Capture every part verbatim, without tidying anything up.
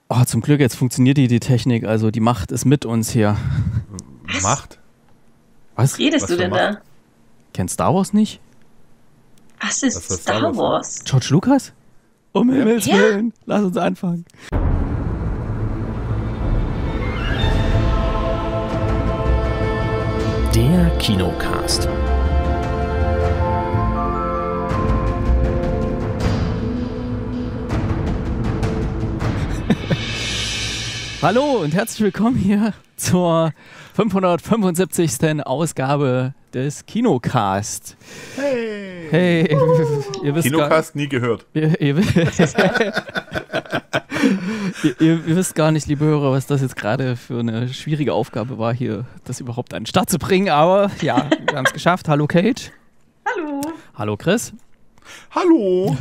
Oh, zum Glück, jetzt funktioniert die, die Technik, also die Macht ist mit uns hier. Was? Macht? Was redest Was du denn da? Kennst Star Wars nicht? Was ist Was Star, Star Wars? Wars? George Lucas? Um ja. Himmels Willen, ja. Lass uns anfangen. Der Kinocast. Hallo und herzlich willkommen hier zur fünfhundertfünfundsiebzigsten Ausgabe des Kinocast. Hey! Hey! Ihr wisst Kinocast gar, nie gehört. Ihr, ihr, ihr, ihr, ihr wisst gar nicht, liebe Hörer, was das jetzt gerade für eine schwierige Aufgabe war, hier das überhaupt an den Start zu bringen. Aber ja, wir haben es geschafft. Hallo Kate. Hallo. Hallo Chris. Hallo.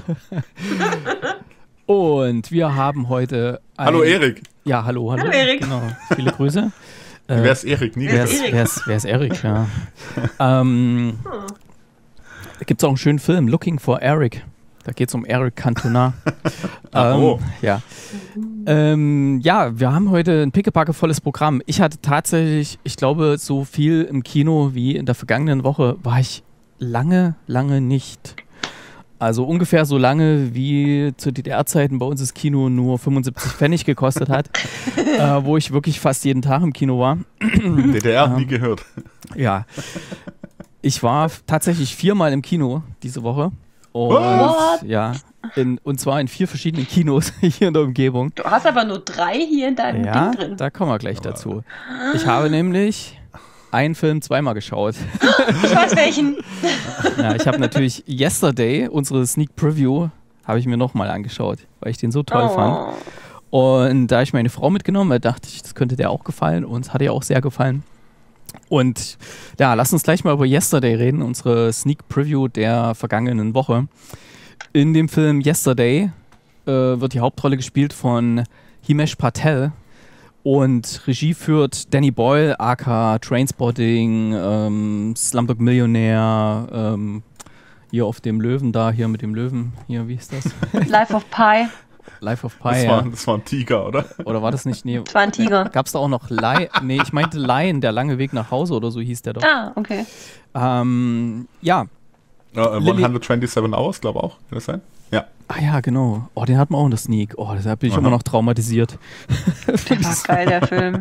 Und wir haben heute ein, Hallo Erik. Ja, hallo, hallo. Hallo Erik. Genau, viele Grüße. Äh, wer ist Erik? Nie wer, ist, wer, ist, wer ist Erik? Ja. ähm, oh. Da gibt es auch einen schönen Film, Looking for Eric. Da geht es um Eric Cantona. ähm, oh. Ja. Ähm, ja, wir haben heute ein pickepackevolles Programm. Ich hatte tatsächlich, ich glaube, so viel im Kino wie in der vergangenen Woche war ich lange, lange nicht. Also ungefähr so lange, wie zu D D R-Zeiten bei uns das Kino nur fünfundsiebzig Pfennig gekostet hat, äh, wo ich wirklich fast jeden Tag im Kino war. D D R, ähm, nie gehört. Ja. Ich war tatsächlich viermal im Kino diese Woche. Und, What? Ja, in, und zwar in vier verschiedenen Kinos hier in der Umgebung. Du hast aber nur drei hier in deinem ja, Ding drin. Da kommen wir gleich dazu. Ich habe nämlich einen Film zweimal geschaut. Ich weiß welchen. Ja, ich habe natürlich Yesterday, unsere Sneak Preview, habe ich mir nochmal angeschaut, weil ich den so toll oh. fand. Und da ich meine Frau mitgenommen habe, dachte ich, das könnte der auch gefallen und es hat ihr auch sehr gefallen. Und ja, lass uns gleich mal über Yesterday reden, unsere Sneak Preview der vergangenen Woche. In dem Film Yesterday äh, wird die Hauptrolle gespielt von Himesh Patel. Und Regie führt Danny Boyle, aka Trainspotting, ähm, Slumdog Millionär, ähm, hier auf dem Löwen da, hier mit dem Löwen, hier, wie ist das? Life of Pi. Life of Pi, das ja. War, das war ein Tiger, oder? Oder war das nicht? Nee, das war ein Tiger. Gab es da auch noch Lion? Nee, ich meinte Lion, der lange Weg nach Hause oder so hieß der doch. Ah, okay. Ähm, ja. Uh, hundertsiebenundzwanzig Hours, glaube ich auch, kann das sein? Ja. Ah ja, genau. Oh, den hat man auch in der Sneak. Oh, deshalb bin ich Aha. immer noch traumatisiert. Der war geil, der Film.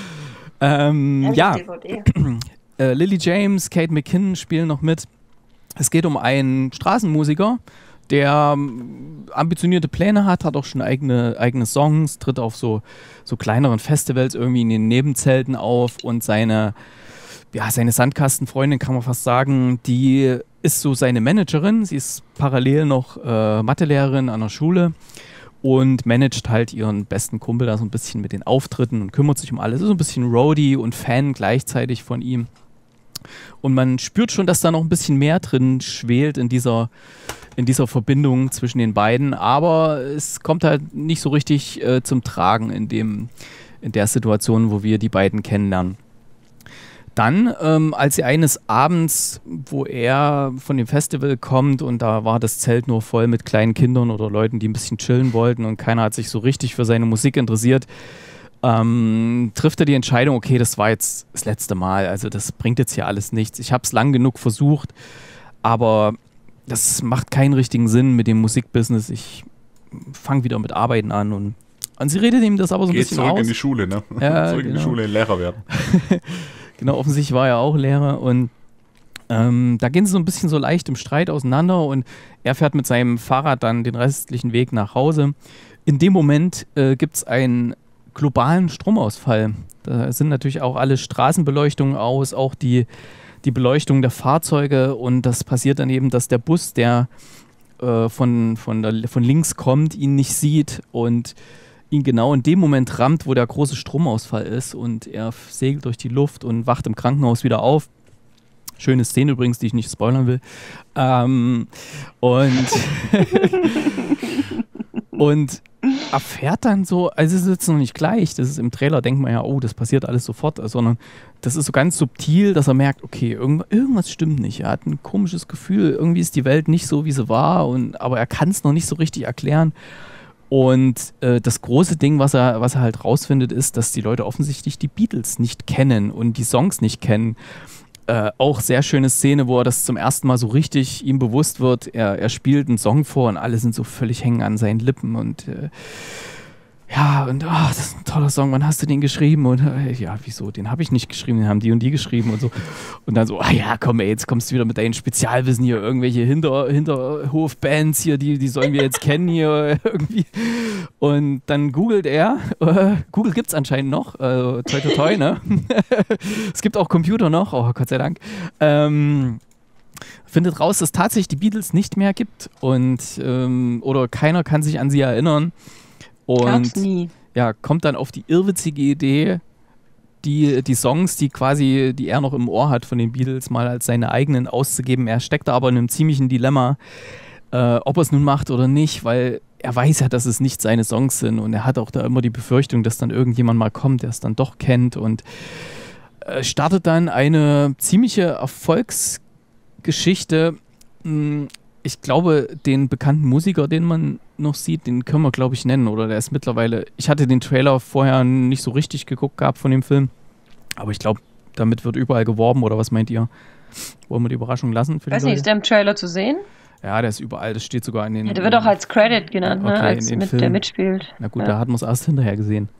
ähm, ja. äh, Lily James, Kate McKinnon spielen noch mit. Es geht um einen Straßenmusiker, der ähm, ambitionierte Pläne hat, hat auch schon eigene, eigene Songs, tritt auf so, so kleineren Festivals irgendwie in den Nebenzelten auf und seine, ja, seine Sandkastenfreundin, kann man fast sagen, die ist so seine Managerin. Sie ist parallel noch äh, Mathelehrerin an der Schule und managt halt ihren besten Kumpel da so ein bisschen mit den Auftritten und kümmert sich um alles. Ist so ein bisschen Roadie und Fan gleichzeitig von ihm. Und man spürt schon, dass da noch ein bisschen mehr drin schwelt in dieser, in dieser Verbindung zwischen den beiden. Aber es kommt halt nicht so richtig äh, zum Tragen in, dem, in der Situation, wo wir die beiden kennenlernen. Dann, ähm, als sie eines Abends, wo er von dem Festival kommt und da war das Zelt nur voll mit kleinen Kindern oder Leuten, die ein bisschen chillen wollten und keiner hat sich so richtig für seine Musik interessiert, ähm, trifft er die Entscheidung, okay, das war jetzt das letzte Mal, also das bringt jetzt hier alles nichts. Ich habe es lang genug versucht, aber das macht keinen richtigen Sinn mit dem Musikbusiness. Ich fange wieder mit Arbeiten an und, und sie redet ihm das aber so ein Geht bisschen zurück aus. in die Schule, ne? Ja, zurück genau. in die Schule, Lehrer werden. Genau, offensichtlich war er auch Lehrer und ähm, da gehen sie so ein bisschen so leicht im Streit auseinander und er fährt mit seinem Fahrrad dann den restlichen Weg nach Hause. In dem Moment äh, gibt es einen globalen Stromausfall. Da sind natürlich auch alle Straßenbeleuchtungen aus, auch die, die Beleuchtung der Fahrzeuge und das passiert dann eben, dass der Bus, der äh, von, von, der, von links kommt, ihn nicht sieht und ihn genau in dem Moment rammt, wo der große Stromausfall ist und er segelt durch die Luft und wacht im Krankenhaus wieder auf. Schöne Szene übrigens, die ich nicht spoilern will. Ähm, und, und erfährt dann so, also es ist jetzt noch nicht gleich, das ist im Trailer, denkt man ja, oh, das passiert alles sofort, sondern das ist so ganz subtil, dass er merkt, okay, irgend, irgendwas stimmt nicht. Er hat ein komisches Gefühl, irgendwie ist die Welt nicht so, wie sie war, und, aber er kann es noch nicht so richtig erklären. Und äh, das große Ding, was er, was er halt rausfindet, ist, dass die Leute offensichtlich die Beatles nicht kennen und die Songs nicht kennen. Äh, auch sehr schöne Szene, wo er das zum ersten Mal so richtig ihm bewusst wird. Er, er spielt einen Song vor und alle sind so völlig hängen an seinen Lippen und äh, ja, und oh, das ist ein toller Song, wann hast du den geschrieben? Und äh, ja, wieso, den habe ich nicht geschrieben, den haben die und die geschrieben und so. Und dann so, ah ja, komm ey, jetzt kommst du wieder mit deinem Spezialwissen hier, irgendwelche Hinter, Hinterhof-Bands hier, die, die sollen wir jetzt kennen hier irgendwie. Und dann googelt er, äh, Google gibt es anscheinend noch, äh, toi toi toi, ne? Es gibt auch Computer noch, oh Gott sei Dank. Ähm, findet raus, dass tatsächlich die Beatles nicht mehr gibt und ähm, oder keiner kann sich an sie erinnern. Und ja, kommt dann auf die irrwitzige Idee, die, die Songs, die quasi, die er noch im Ohr hat von den Beatles, mal als seine eigenen auszugeben. Er steckt da aber in einem ziemlichen Dilemma, äh, ob er es nun macht oder nicht, weil er weiß ja, dass es nicht seine Songs sind und er hat auch da immer die Befürchtung, dass dann irgendjemand mal kommt, der es dann doch kennt und äh, startet dann eine ziemliche Erfolgsgeschichte. Mh, Ich glaube, den bekannten Musiker, den man noch sieht, den können wir, glaube ich, nennen. Oder der ist mittlerweile... Ich hatte den Trailer vorher nicht so richtig geguckt gehabt von dem Film. Aber ich glaube, damit wird überall geworben. Oder was meint ihr? Wollen wir die Überraschung lassen? Für Weiß die nicht, ist der im Trailer zu sehen? Ja, der ist überall. Das steht sogar in den... Ja, der wird auch als Credit genannt, okay, ne? Als in den mit, Film. der mitspielt. Na gut, ja. Da hat man es erst hinterher gesehen.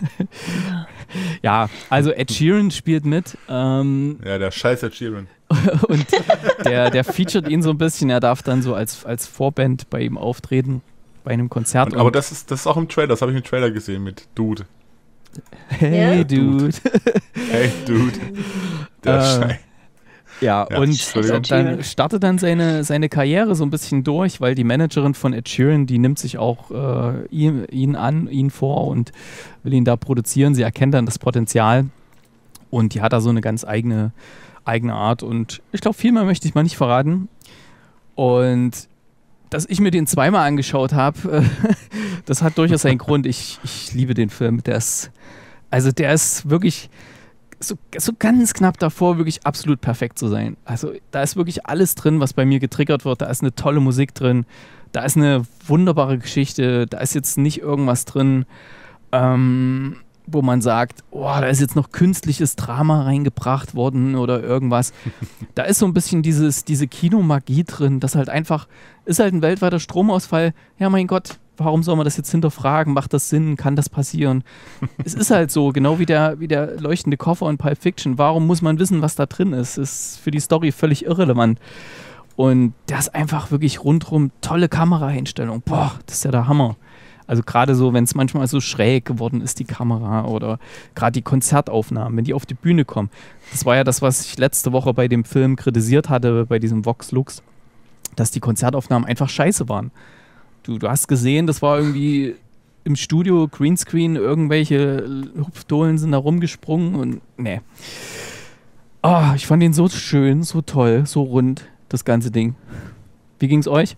Ja, also Ed Sheeran spielt mit. Ähm, ja, der scheiß Ed Sheeran. und der, der featuret ihn so ein bisschen. Er darf dann so als, als Vorband bei ihm auftreten, bei einem Konzert. Und, aber das ist, das ist auch im Trailer, das habe ich im Trailer gesehen mit Dude. Hey, Ja? Dude. Hey, Dude. Der Äh, Scheiß. Ja, Ja, und Entschuldigung. dann startet dann seine, seine Karriere so ein bisschen durch, weil die Managerin von Ed Sheeran, die nimmt sich auch äh, ihn, ihn an, ihn vor und will ihn da produzieren. Sie erkennt dann das Potenzial und die hat da so eine ganz eigene, eigene Art und ich glaube, viel mehr möchte ich mal nicht verraten. Und dass ich mir den zweimal angeschaut habe, das hat durchaus seinen Grund. Ich, ich liebe den Film. Der ist, also der ist wirklich... So, so ganz knapp davor, wirklich absolut perfekt zu sein. Also da ist wirklich alles drin, was bei mir getriggert wird. Da ist eine tolle Musik drin, da ist eine wunderbare Geschichte, da ist jetzt nicht irgendwas drin, ähm, wo man sagt, oh, da ist jetzt noch künstliches Drama reingebracht worden oder irgendwas. Da ist so ein bisschen dieses, diese Kinomagie drin, das halt einfach, ist halt ein weltweiter Stromausfall. Ja, mein Gott, warum soll man das jetzt hinterfragen? Macht das Sinn? Kann das passieren? Es ist halt so, genau wie der, wie der leuchtende Koffer in Pulp Fiction. Warum muss man wissen, was da drin ist? Ist für die Story völlig irrelevant. Und der ist einfach wirklich rundrum tolle Kameraeinstellung. Boah, das ist ja der Hammer. Also gerade so, wenn es manchmal so schräg geworden ist, die Kamera oder gerade die Konzertaufnahmen, wenn die auf die Bühne kommen. Das war ja das, was ich letzte Woche bei dem Film kritisiert hatte, bei diesem Vox Lux, dass die Konzertaufnahmen einfach scheiße waren. Du, du hast gesehen, das war irgendwie im Studio, Greenscreen, irgendwelche Hupfdohlen sind da rumgesprungen und nee. Oh, ich fand ihn so schön, so toll, so rund, das ganze Ding. Wie ging's euch?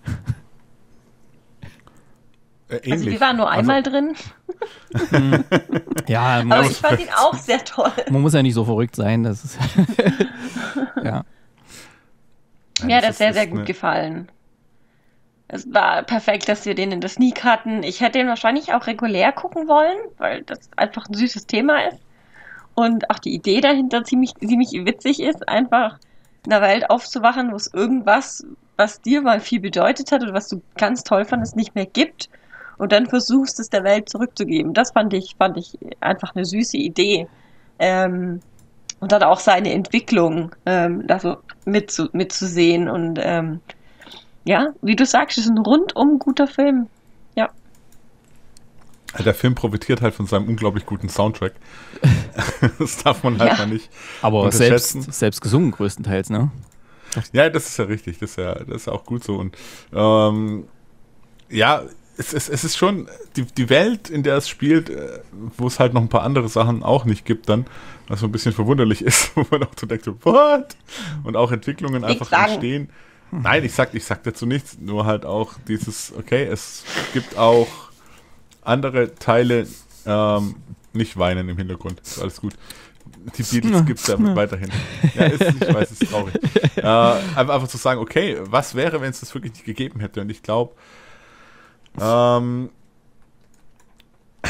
Äh, also wir waren nur einmal also, drin. Ja, aber ich fand ihn auch sehr toll. Man muss ja nicht so verrückt sein. Das ist ja. Mir hat das sehr, sehr gut gefallen. Es war perfekt, dass wir den in der Sneak hatten. Ich hätte ihn wahrscheinlich auch regulär gucken wollen, weil das einfach ein süßes Thema ist. Und auch die Idee dahinter ziemlich, ziemlich witzig ist, einfach in einer Welt aufzuwachen, wo es irgendwas, was dir mal viel bedeutet hat oder was du ganz toll fandest, nicht mehr gibt. Und dann versuchst, es der Welt zurückzugeben. Das fand ich, fand ich einfach eine süße Idee. Ähm, und dann auch seine Entwicklung ähm, also mitzu, mitzusehen und ähm, ja, wie du sagst, es ist ein rundum guter Film. Ja. Der Film profitiert halt von seinem unglaublich guten Soundtrack. Das darf man halt ja. mal nicht Aber unterschätzen. Selbst, selbst gesungen größtenteils, ne? Ja, das ist ja richtig. Das ist ja, das ist ja auch gut so. Und ähm, ja, es, es, es ist schon die, die Welt, in der es spielt, wo es halt noch ein paar andere Sachen auch nicht gibt dann, was so ein bisschen verwunderlich ist, wo man auch so denkt, what? Und auch Entwicklungen Nichts einfach sagen. entstehen. Nein, ich sag, ich sag dazu nichts, nur halt auch dieses, okay, es gibt auch andere Teile, ähm, nicht weinen im Hintergrund, ist alles gut. Die Beatles gibt es ja weiterhin. Ja, ist, ich weiß, es ist traurig. Äh, einfach, einfach zu sagen, okay, was wäre, wenn es das wirklich nicht gegeben hätte? Und ich glaube, ähm,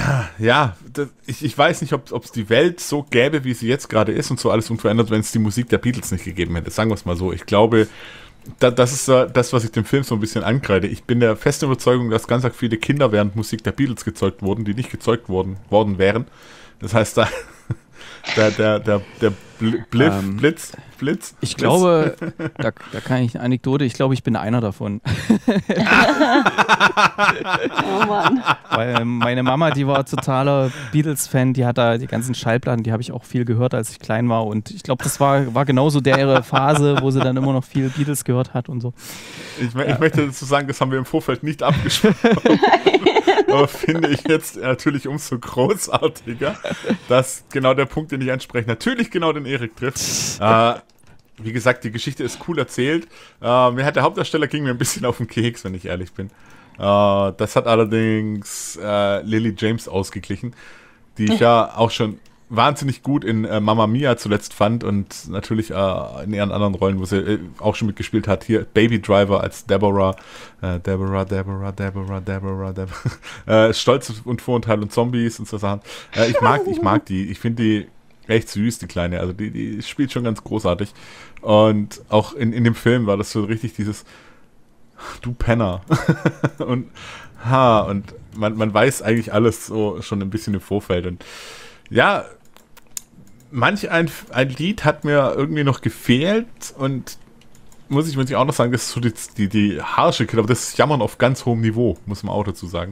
Ja, das, ich, ich weiß nicht, ob es die Welt so gäbe, wie sie jetzt gerade ist und so alles unverändert, wenn es die Musik der Beatles nicht gegeben hätte. Sagen wir es mal so. Ich glaube, da, das ist uh, das, was ich dem Film so ein bisschen ankreide. Ich bin der festen Überzeugung, dass ganz viele Kinder während Musik der Beatles gezeugt wurden, die nicht gezeugt worden, worden wären. Das heißt, da der, der, der, der Bliff, ähm, Blitz, Blitz. Ich Blitz. glaube, da, da kann ich eine Anekdote, ich glaube, ich bin einer davon. Oh Mann. Weil meine Mama, die war totaler Beatles-Fan, die hat da die ganzen Schallplatten, die habe ich auch viel gehört, als ich klein war. Und ich glaube, das war, war genauso der Phase, wo sie dann immer noch viel Beatles gehört hat und so. Ich, ich ja. möchte dazu sagen, das haben wir im Vorfeld nicht abgesprochen. Aber finde ich jetzt natürlich umso großartiger, dass genau der Punkt, den ich anspreche, natürlich genau den Erik trifft. Äh, wie gesagt, die Geschichte ist cool erzählt. Äh, mir hat der Hauptdarsteller ging mir ein bisschen auf den Keks, wenn ich ehrlich bin. Äh, das hat allerdings äh, Lily James ausgeglichen, die ich ja auch schon wahnsinnig gut in äh, Mamma Mia zuletzt fand und natürlich äh, in ihren anderen Rollen, wo sie äh, auch schon mitgespielt hat. Hier Baby Driver als Deborah, äh, Deborah, Deborah, Deborah, Deborah, Deborah. Äh, Stolz und Vorurteile und Zombies und so Sachen. Äh, ich mag, ich mag die. Ich finde die echt süß, die Kleine. Also die, die spielt schon ganz großartig. Und auch in, in dem Film war das so richtig dieses Du Penner. und ha, und man, man weiß eigentlich alles so schon ein bisschen im Vorfeld. Und ja, manch ein, ein Lied hat mir irgendwie noch gefehlt und muss ich, muss ich auch noch sagen, das ist so die, die, die harsche Killer, aber das ist Jammern auf ganz hohem Niveau, muss man auch dazu sagen.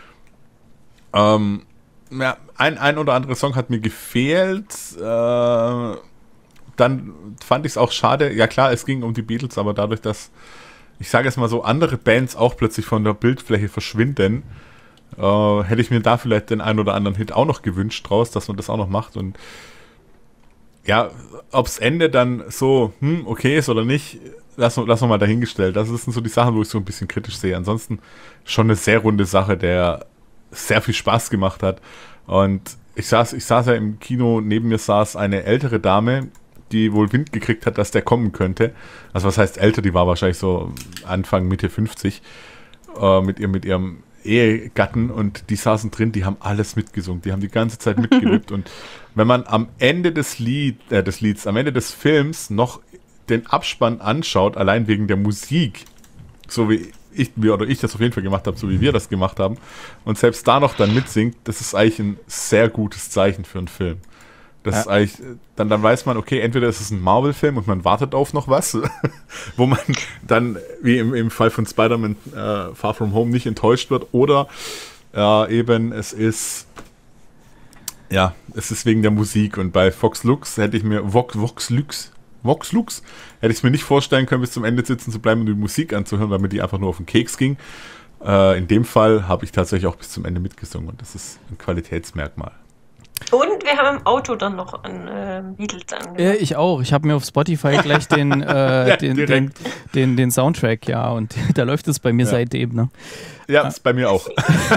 Ähm, ja, ein, ein oder andere Song hat mir gefehlt, äh, dann fand ich es auch schade, ja klar, es ging um die Beatles, aber dadurch, dass, ich sage jetzt mal so, andere Bands auch plötzlich von der Bildfläche verschwinden, Uh, hätte ich mir da vielleicht den einen oder anderen Hit auch noch gewünscht draus, dass man das auch noch macht. Und ja, ob's Ende dann so, hm, okay ist oder nicht, lassen wir lass mal dahingestellt. Das sind so die Sachen, wo ich so ein bisschen kritisch sehe. Ansonsten schon eine sehr runde Sache, der sehr viel Spaß gemacht hat. Und ich saß, ich saß ja im Kino, neben mir saß eine ältere Dame, die wohl Wind gekriegt hat, dass der kommen könnte. Also was heißt älter, die war wahrscheinlich so Anfang, Mitte fünfzig, uh, mit, ihr, mit ihrem Ehegatten und die saßen drin, die haben alles mitgesungen, die haben die ganze Zeit mitgelippt und wenn man am Ende des, Lied, äh, des Lieds, am Ende des Films noch den Abspann anschaut, allein wegen der Musik, so wie ich, wir oder ich das auf jeden Fall gemacht habe, so wie wir das gemacht haben und selbst da noch dann mitsingt, das ist eigentlich ein sehr gutes Zeichen für einen Film. Das ja. ist eigentlich, dann, dann weiß man, okay, entweder ist es ein Marvel-Film und man wartet auf noch was, wo man dann, wie im, im Fall von Spider-Man äh, Far From Home, nicht enttäuscht wird, oder äh, eben es ist, ja, es ist wegen der Musik und bei Vox Lux hätte ich mir, Vox, Vox Lux, Vox Lux, hätte ich es mir nicht vorstellen können, bis zum Ende sitzen zu bleiben und die Musik anzuhören, weil mir die einfach nur auf den Keks ging. Äh, in dem Fall habe ich tatsächlich auch bis zum Ende mitgesungen und das ist ein Qualitätsmerkmal. Und wir haben im Auto dann noch an äh, Beatles angehört. Äh, ich auch. Ich habe mir auf Spotify gleich den, äh, ja, den, den, den, den Soundtrack, ja, und da läuft es bei mir ja. seitdem. Ne? Ja, ist bei mir auch.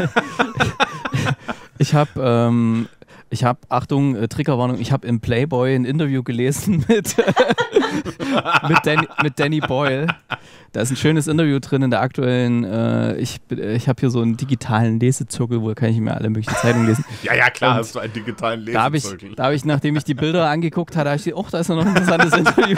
Ich habe, ähm, ich habe, Achtung, äh, Triggerwarnung, ich habe im Playboy ein Interview gelesen mit, mit, Danny, mit Danny Boyle. Da ist ein schönes Interview drin in der aktuellen, äh, ich, ich habe hier so einen digitalen Lesezirkel, wo kann ich mir alle möglichen Zeitungen lesen. Ja, ja, klar, und hast du einen digitalen Lesezirkel. Da habe ich, da hab ich, nachdem ich die Bilder angeguckt hatte, habe ich gedacht, oh, da ist ja noch ein interessantes Interview.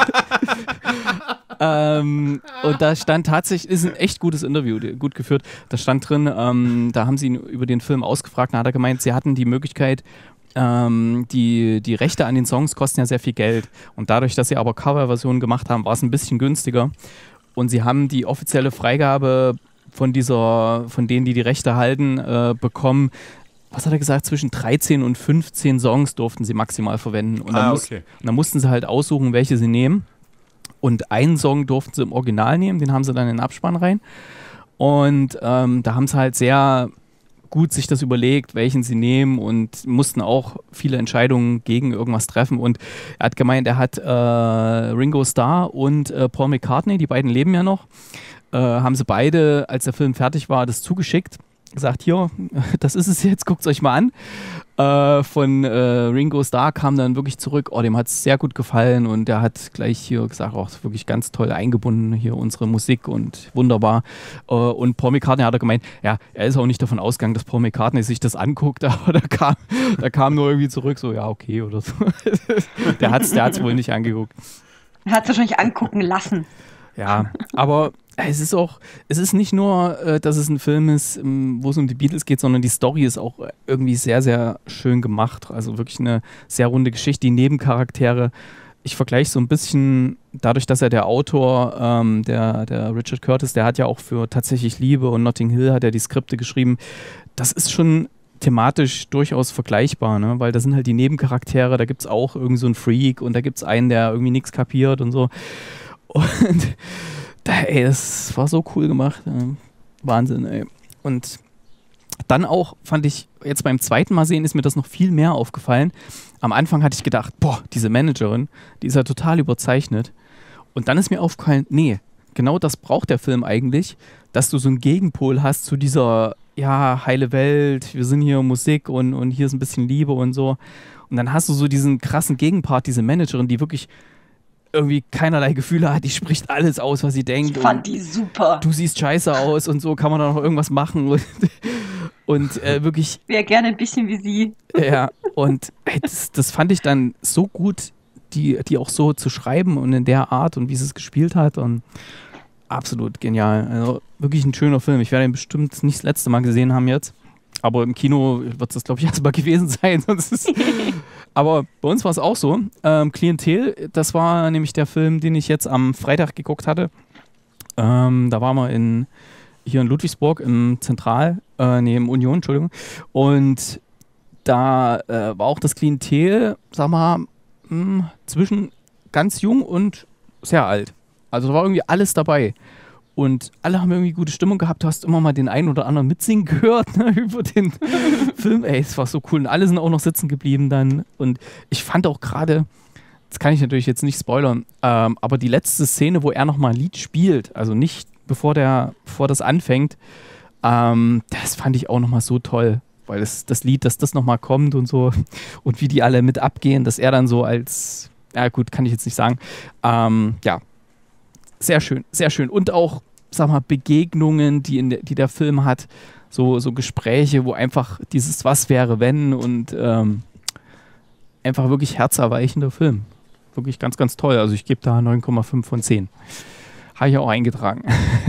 ähm, und da stand tatsächlich, ist ein echt gutes Interview, gut geführt. Da stand drin, ähm, da haben sie ihn über den Film ausgefragt, da hat er gemeint, sie hatten die Möglichkeit, Ähm, die, die Rechte an den Songs kosten ja sehr viel Geld und dadurch, dass sie aber Coverversionen gemacht haben, war es ein bisschen günstiger und sie haben die offizielle Freigabe von dieser, von denen, die die Rechte halten, äh, bekommen. Was hat er gesagt? Zwischen dreizehn und fünfzehn Songs durften sie maximal verwenden und dann, ah, muss, okay. und dann mussten sie halt aussuchen, welche sie nehmen und einen Song durften sie im Original nehmen, den haben sie dann in den Abspann rein und ähm, da haben sie halt sehr gut sich das überlegt, welchen sie nehmen und mussten auch viele Entscheidungen gegen irgendwas treffen und er hat gemeint, er hat äh, Ringo Starr und äh, Paul McCartney, die beiden leben ja noch, äh, haben sie beide, als der Film fertig war, das zugeschickt, gesagt, hier, das ist es jetzt, guckt es euch mal an äh, von äh, Ringo Starr kam dann wirklich zurück. Oh, dem hat es sehr gut gefallen und der hat gleich hier gesagt, auch oh, wirklich ganz toll eingebunden hier unsere Musik und wunderbar. Äh, und Paul McCartney hat er gemeint, ja, er ist auch nicht davon ausgegangen, dass Paul McCartney sich das anguckt, aber da kam, da kam nur irgendwie zurück, so ja, okay oder so. der hat es der hat's wohl nicht angeguckt. Er hat es wahrscheinlich angucken lassen. Ja, aber es ist auch, es ist nicht nur, äh, dass es ein Film ist, wo es um die Beatles geht, sondern die Story ist auch irgendwie sehr, sehr schön gemacht. Also wirklich eine sehr runde Geschichte. Die Nebencharaktere, ich vergleiche so ein bisschen, dadurch, dass er der Autor, ähm, der, der Richard Curtis, der hat ja auch für Tatsächlich Liebe und Notting Hill hat er die Skripte geschrieben. Das ist schon thematisch durchaus vergleichbar, ne? Weil da sind halt die Nebencharaktere, da gibt es auch irgend so einen Freak und da gibt es einen, der irgendwie nichts kapiert und so. Und da, ey, das war so cool gemacht. Äh, Wahnsinn, ey. Und dann auch fand ich, jetzt beim zweiten Mal sehen ist mir das noch viel mehr aufgefallen. Am Anfang hatte ich gedacht, boah, diese Managerin, die ist ja total überzeichnet. Und dann ist mir aufgefallen, nee, genau das braucht der Film eigentlich, dass du so einen Gegenpol hast zu dieser, ja, heile Welt, wir sind hier Musik und, und hier ist ein bisschen Liebe und so. Und dann hast du so diesen krassen Gegenpart, diese Managerin, die wirklich irgendwie keinerlei Gefühle hat, die spricht alles aus, was sie denkt. Ich fand die super. Du siehst scheiße aus und so, kann man da noch irgendwas machen und, und äh, wirklich... Wäre gerne ein bisschen wie sie. Ja, und ey, das, das fand ich dann so gut, die, die auch so zu schreiben und in der Art und wie sie es gespielt hat und absolut genial. Also wirklich ein schöner Film. Ich werde ihn bestimmt nicht das letzte Mal gesehen haben jetzt, aber im Kino wird es, glaube ich, erst mal gewesen sein. Sonst ist aber bei uns war es auch so. Ähm, Klientel, das war nämlich der Film, den ich jetzt am Freitag geguckt hatte. Ähm, da waren wir in, hier in Ludwigsburg im Zentral, äh, nee, im Union, Entschuldigung. Und da äh, war auch das Klientel, sag mal, mh, zwischen ganz jung und sehr alt. Also da war irgendwie alles dabei. Und alle haben irgendwie gute Stimmung gehabt. Du hast immer mal den einen oder anderen mitsingen gehört, ne, über den Film. Ey, es war so cool. Und alle sind auch noch sitzen geblieben dann. Und ich fand auch gerade, das kann ich natürlich jetzt nicht spoilern, ähm, aber die letzte Szene, wo er nochmal ein Lied spielt, also nicht bevor, der, bevor das anfängt, ähm, das fand ich auch nochmal so toll. Weil das, das Lied, dass das nochmal kommt und so. Und wie die alle mit abgehen, dass er dann so als, ja gut, kann ich jetzt nicht sagen. Ähm, ja. Sehr schön, sehr schön. Und auch, sag mal, Begegnungen, die, in der, die der Film hat. So, so Gespräche, wo einfach dieses Was wäre, wenn und ähm, einfach wirklich herzerweichender Film. Wirklich ganz, ganz toll. Also ich gebe da neun Komma fünf von zehn. Habe ich auch eingetragen.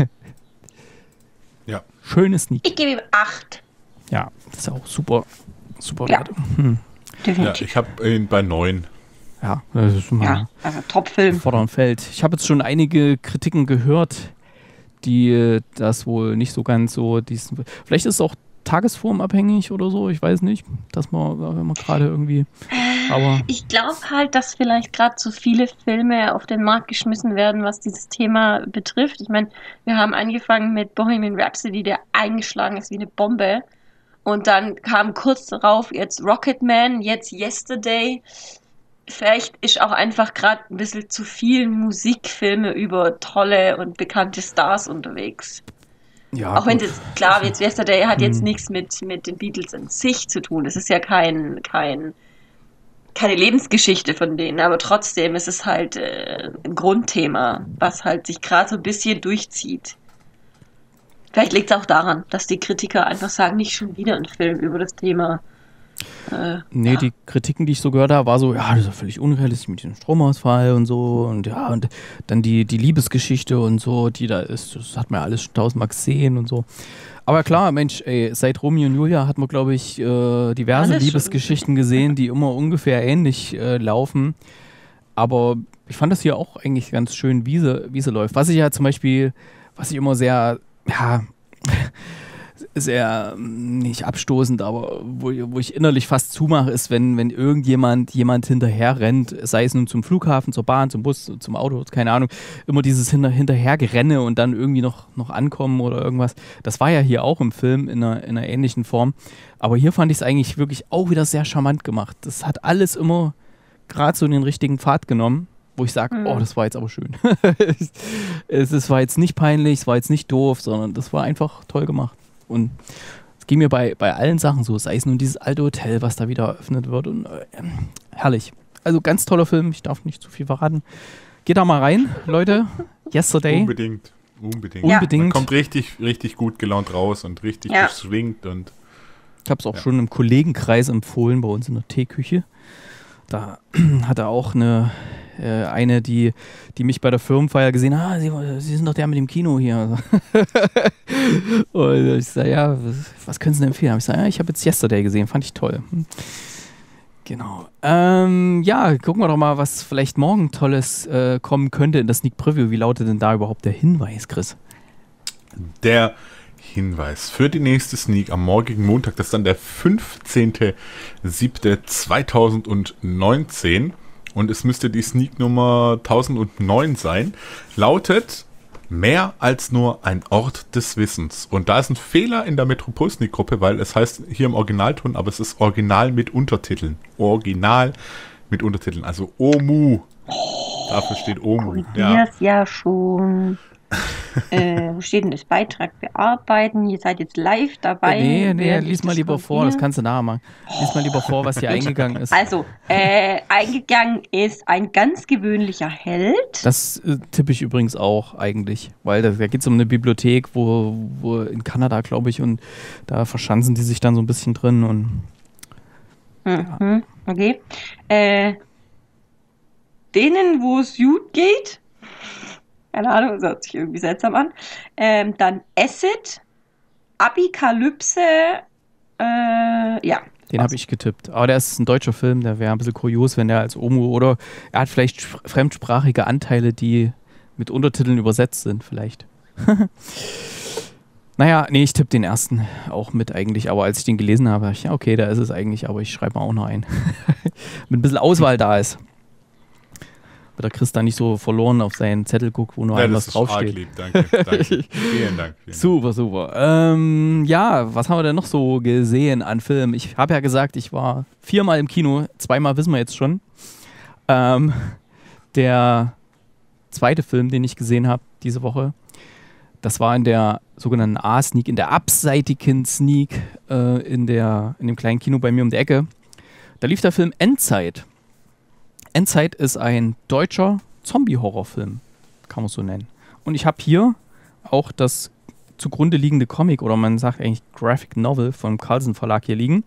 Ja. Schönes Sneak. Ich gebe ihm acht. Ja, das ist auch super, super Ja. Werte. Hm. Definitiv. Ja, ich habe ihn bei neun. Ja, das ist mal Ja, also Top-Film. vorderen Feld. Ich habe jetzt schon einige Kritiken gehört, die äh, das wohl nicht so ganz so, diesen, vielleicht ist es auch tagesformabhängig oder so, ich weiß nicht, dass man, wenn man gerade irgendwie, aber... Ich glaube halt, dass vielleicht gerade zu viele Filme auf den Markt geschmissen werden, was dieses Thema betrifft. Ich meine, wir haben angefangen mit Bohemian Rhapsody, der eingeschlagen ist wie eine Bombe. Und dann kam kurz darauf jetzt Rocketman, jetzt Yesterday. Vielleicht ist auch einfach gerade ein bisschen zu viel Musikfilme über tolle und bekannte Stars unterwegs. Ja, auch wenn gut. das, klar, jetzt Yesterday hat jetzt Hm. nichts mit, mit den Beatles an sich zu tun. Es ist ja kein, kein, keine Lebensgeschichte von denen, aber trotzdem ist es halt äh, ein Grundthema, was halt sich gerade so ein bisschen durchzieht. Vielleicht liegt es auch daran, dass die Kritiker einfach sagen, nicht schon wieder ein Film über das Thema. Äh, Nee, ja. die Kritiken, die ich so gehört habe, war so, ja, das ist ja völlig unrealistisch mit dem Stromausfall und so und ja, und dann die, die Liebesgeschichte und so, die da ist, das hat man ja alles schon tausendmal gesehen und so. Aber klar, Mensch, ey, seit Romeo und Julia hat man, glaube ich, äh, diverse Alles schon. Liebesgeschichten gesehen, die immer ungefähr ähnlich äh, laufen. Aber ich fand das hier auch eigentlich ganz schön, wie sie, wie sie läuft. Was ich ja zum Beispiel, was ich immer sehr, ja, sehr, nicht abstoßend, aber wo, wo ich innerlich fast zumache, ist, wenn, wenn irgendjemand jemand hinterher rennt, sei es nun zum Flughafen, zur Bahn, zum Bus, zum Auto, keine Ahnung, immer dieses hinter, Hinterhergerenne und dann irgendwie noch, noch ankommen oder irgendwas. Das war ja hier auch im Film in einer, in einer ähnlichen Form. Aber hier fand ich es eigentlich wirklich auch wieder sehr charmant gemacht. Das hat alles immer gerade so den richtigen Pfad genommen, wo ich sage, Mhm. oh, das war jetzt aber schön. es, es war jetzt nicht peinlich, es war jetzt nicht doof, sondern das war einfach toll gemacht. Und Es ging mir bei, bei allen Sachen so, sei es nun dieses alte Hotel, was da wieder eröffnet wird. Und äh, herrlich. Also ganz toller Film, ich darf nicht zu viel verraten. Geht da mal rein, Leute. Yesterday. Unbedingt. Unbedingt. Ja. Unbedingt. Man kommt richtig, richtig gut gelaunt raus und richtig ja. geschwingt. Und ich habe es auch ja. schon im Kollegenkreis empfohlen, bei uns in der Teeküche. Da hat er auch eine, äh, eine die, die mich bei der Firmenfeier gesehen hat, ah, Sie, Sie sind doch der mit dem Kino hier. Und ich sage, ja, was, was können Sie denn empfehlen? Ich sage, ja, ich habe jetzt Yesterday gesehen, fand ich toll. Genau. Ähm, ja, gucken wir doch mal, was vielleicht morgen Tolles äh, kommen könnte in das Sneak Preview. Wie lautet denn da überhaupt der Hinweis, Chris? Der Hinweis für die nächste Sneak am morgigen Montag, das ist dann der fünfzehnter siebter zweitausendneunzehn und es müsste die Sneak Nummer tausendneun sein, lautet Mehr als nur ein Ort des Wissens. Und da ist ein Fehler in der Metropol-Sneak-Gruppe, weil es heißt hier im Originalton, aber es ist Original mit Untertiteln. Original mit Untertiteln, also O M U. Dafür steht O M U. Ja, ja schon. äh, wo steht denn das? Beitrag bearbeiten? Ihr seid jetzt live dabei. Nee, nee, lies mal lieber vor, das kannst du nachher machen. Lies mal lieber vor, was hier eingegangen ist. Also, äh, eingegangen ist ein ganz gewöhnlicher Held. Das äh, tippe ich übrigens auch eigentlich, weil da, da geht es um eine Bibliothek, wo, wo in Kanada, glaube ich, und da verschanzen die sich dann so ein bisschen drin. Und mhm, ja. Okay. Äh, denen, wo es gut geht, keine Ahnung, das hört sich irgendwie seltsam an. Ähm, dann Acid, Abikalypse, äh, ja. Den habe ich getippt. Aber der ist ein deutscher Film, der wäre ein bisschen kurios, wenn der als O M U oder er hat vielleicht fremdsprachige Anteile, die mit Untertiteln übersetzt sind, vielleicht. Naja, nee, ich tippe den ersten auch mit eigentlich, aber als ich den gelesen habe, dachte ich, ja, okay, da ist es eigentlich, aber ich schreibe mal auch noch ein. Mit ein bisschen Auswahl da ist. Wird der Chris da nicht so verloren auf seinen Zettel guckt, wo nur ja, ein was draufsteht. Lieb. Danke, danke. Vielen Dank. Vielen super, Dank. super. Ähm, ja, was haben wir denn noch so gesehen an Filmen? Ich habe ja gesagt, ich war viermal im Kino, zweimal wissen wir jetzt schon. Ähm, der zweite Film, den ich gesehen habe diese Woche, das war in der sogenannten A-Sneak, in der abseitigen Sneak äh, in, der, in dem kleinen Kino bei mir um die Ecke. Da lief der Film Endzeit. Endzeit ist ein deutscher Zombie-Horrorfilm, kann man so nennen. Und ich habe hier auch das zugrunde liegende Comic, oder man sagt eigentlich Graphic Novel vom Carlsen Verlag hier liegen.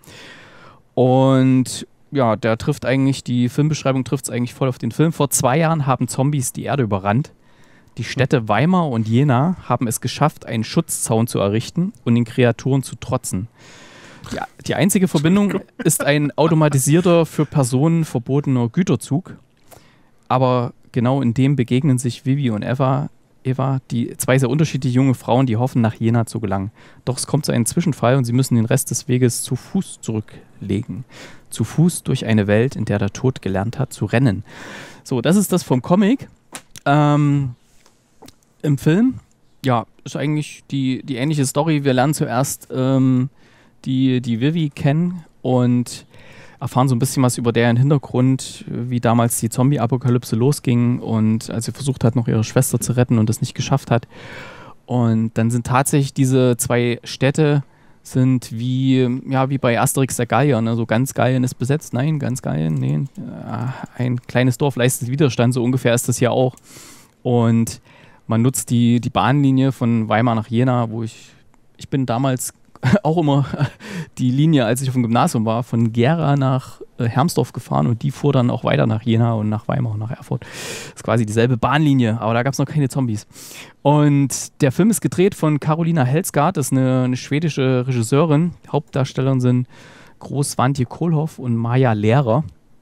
Und ja, der trifft eigentlich, die Filmbeschreibung trifft es eigentlich voll auf den Film. Vor zwei Jahren haben Zombies die Erde überrannt. Die Städte Weimar und Jena haben es geschafft, einen Schutzzaun zu errichten und den Kreaturen zu trotzen. Ja, die einzige Verbindung ist ein automatisierter, für Personen verbotener Güterzug. Aber genau in dem begegnen sich Vivi und Eva, Eva, die zwei sehr unterschiedliche junge Frauen, die hoffen, nach Jena zu gelangen. Doch es kommt zu einem Zwischenfall und sie müssen den Rest des Weges zu Fuß zurücklegen. Zu Fuß durch eine Welt, in der der Tod gelernt hat zu rennen. So, das ist das vom Comic. Ähm, im Film, ja, ist eigentlich die, die ähnliche Story. Wir lernen zuerst ähm, die, die Vivi kennen und erfahren so ein bisschen was über deren Hintergrund, wie damals die Zombie-Apokalypse losging und als sie versucht hat, noch ihre Schwester zu retten und es nicht geschafft hat. Und dann sind tatsächlich diese zwei Städte sind wie, ja, wie bei Asterix der Gallier, ne? So ganz Gallien ist besetzt, nein, ganz Gallien, nee, ein kleines Dorf leistet Widerstand, so ungefähr ist das hier auch. Und man nutzt die, die Bahnlinie von Weimar nach Jena, wo ich, ich bin damals auch immer die Linie, als ich auf dem Gymnasium war, von Gera nach äh, Hermsdorf gefahren und die fuhr dann auch weiter nach Jena und nach Weimar und nach Erfurt. Das ist quasi dieselbe Bahnlinie, aber da gab es noch keine Zombies. Und der Film ist gedreht von Carolina Helsgaard, das ist eine, eine schwedische Regisseurin. Hauptdarstellerin sind Groß Svante Kohlhoff und Maja Lehrer.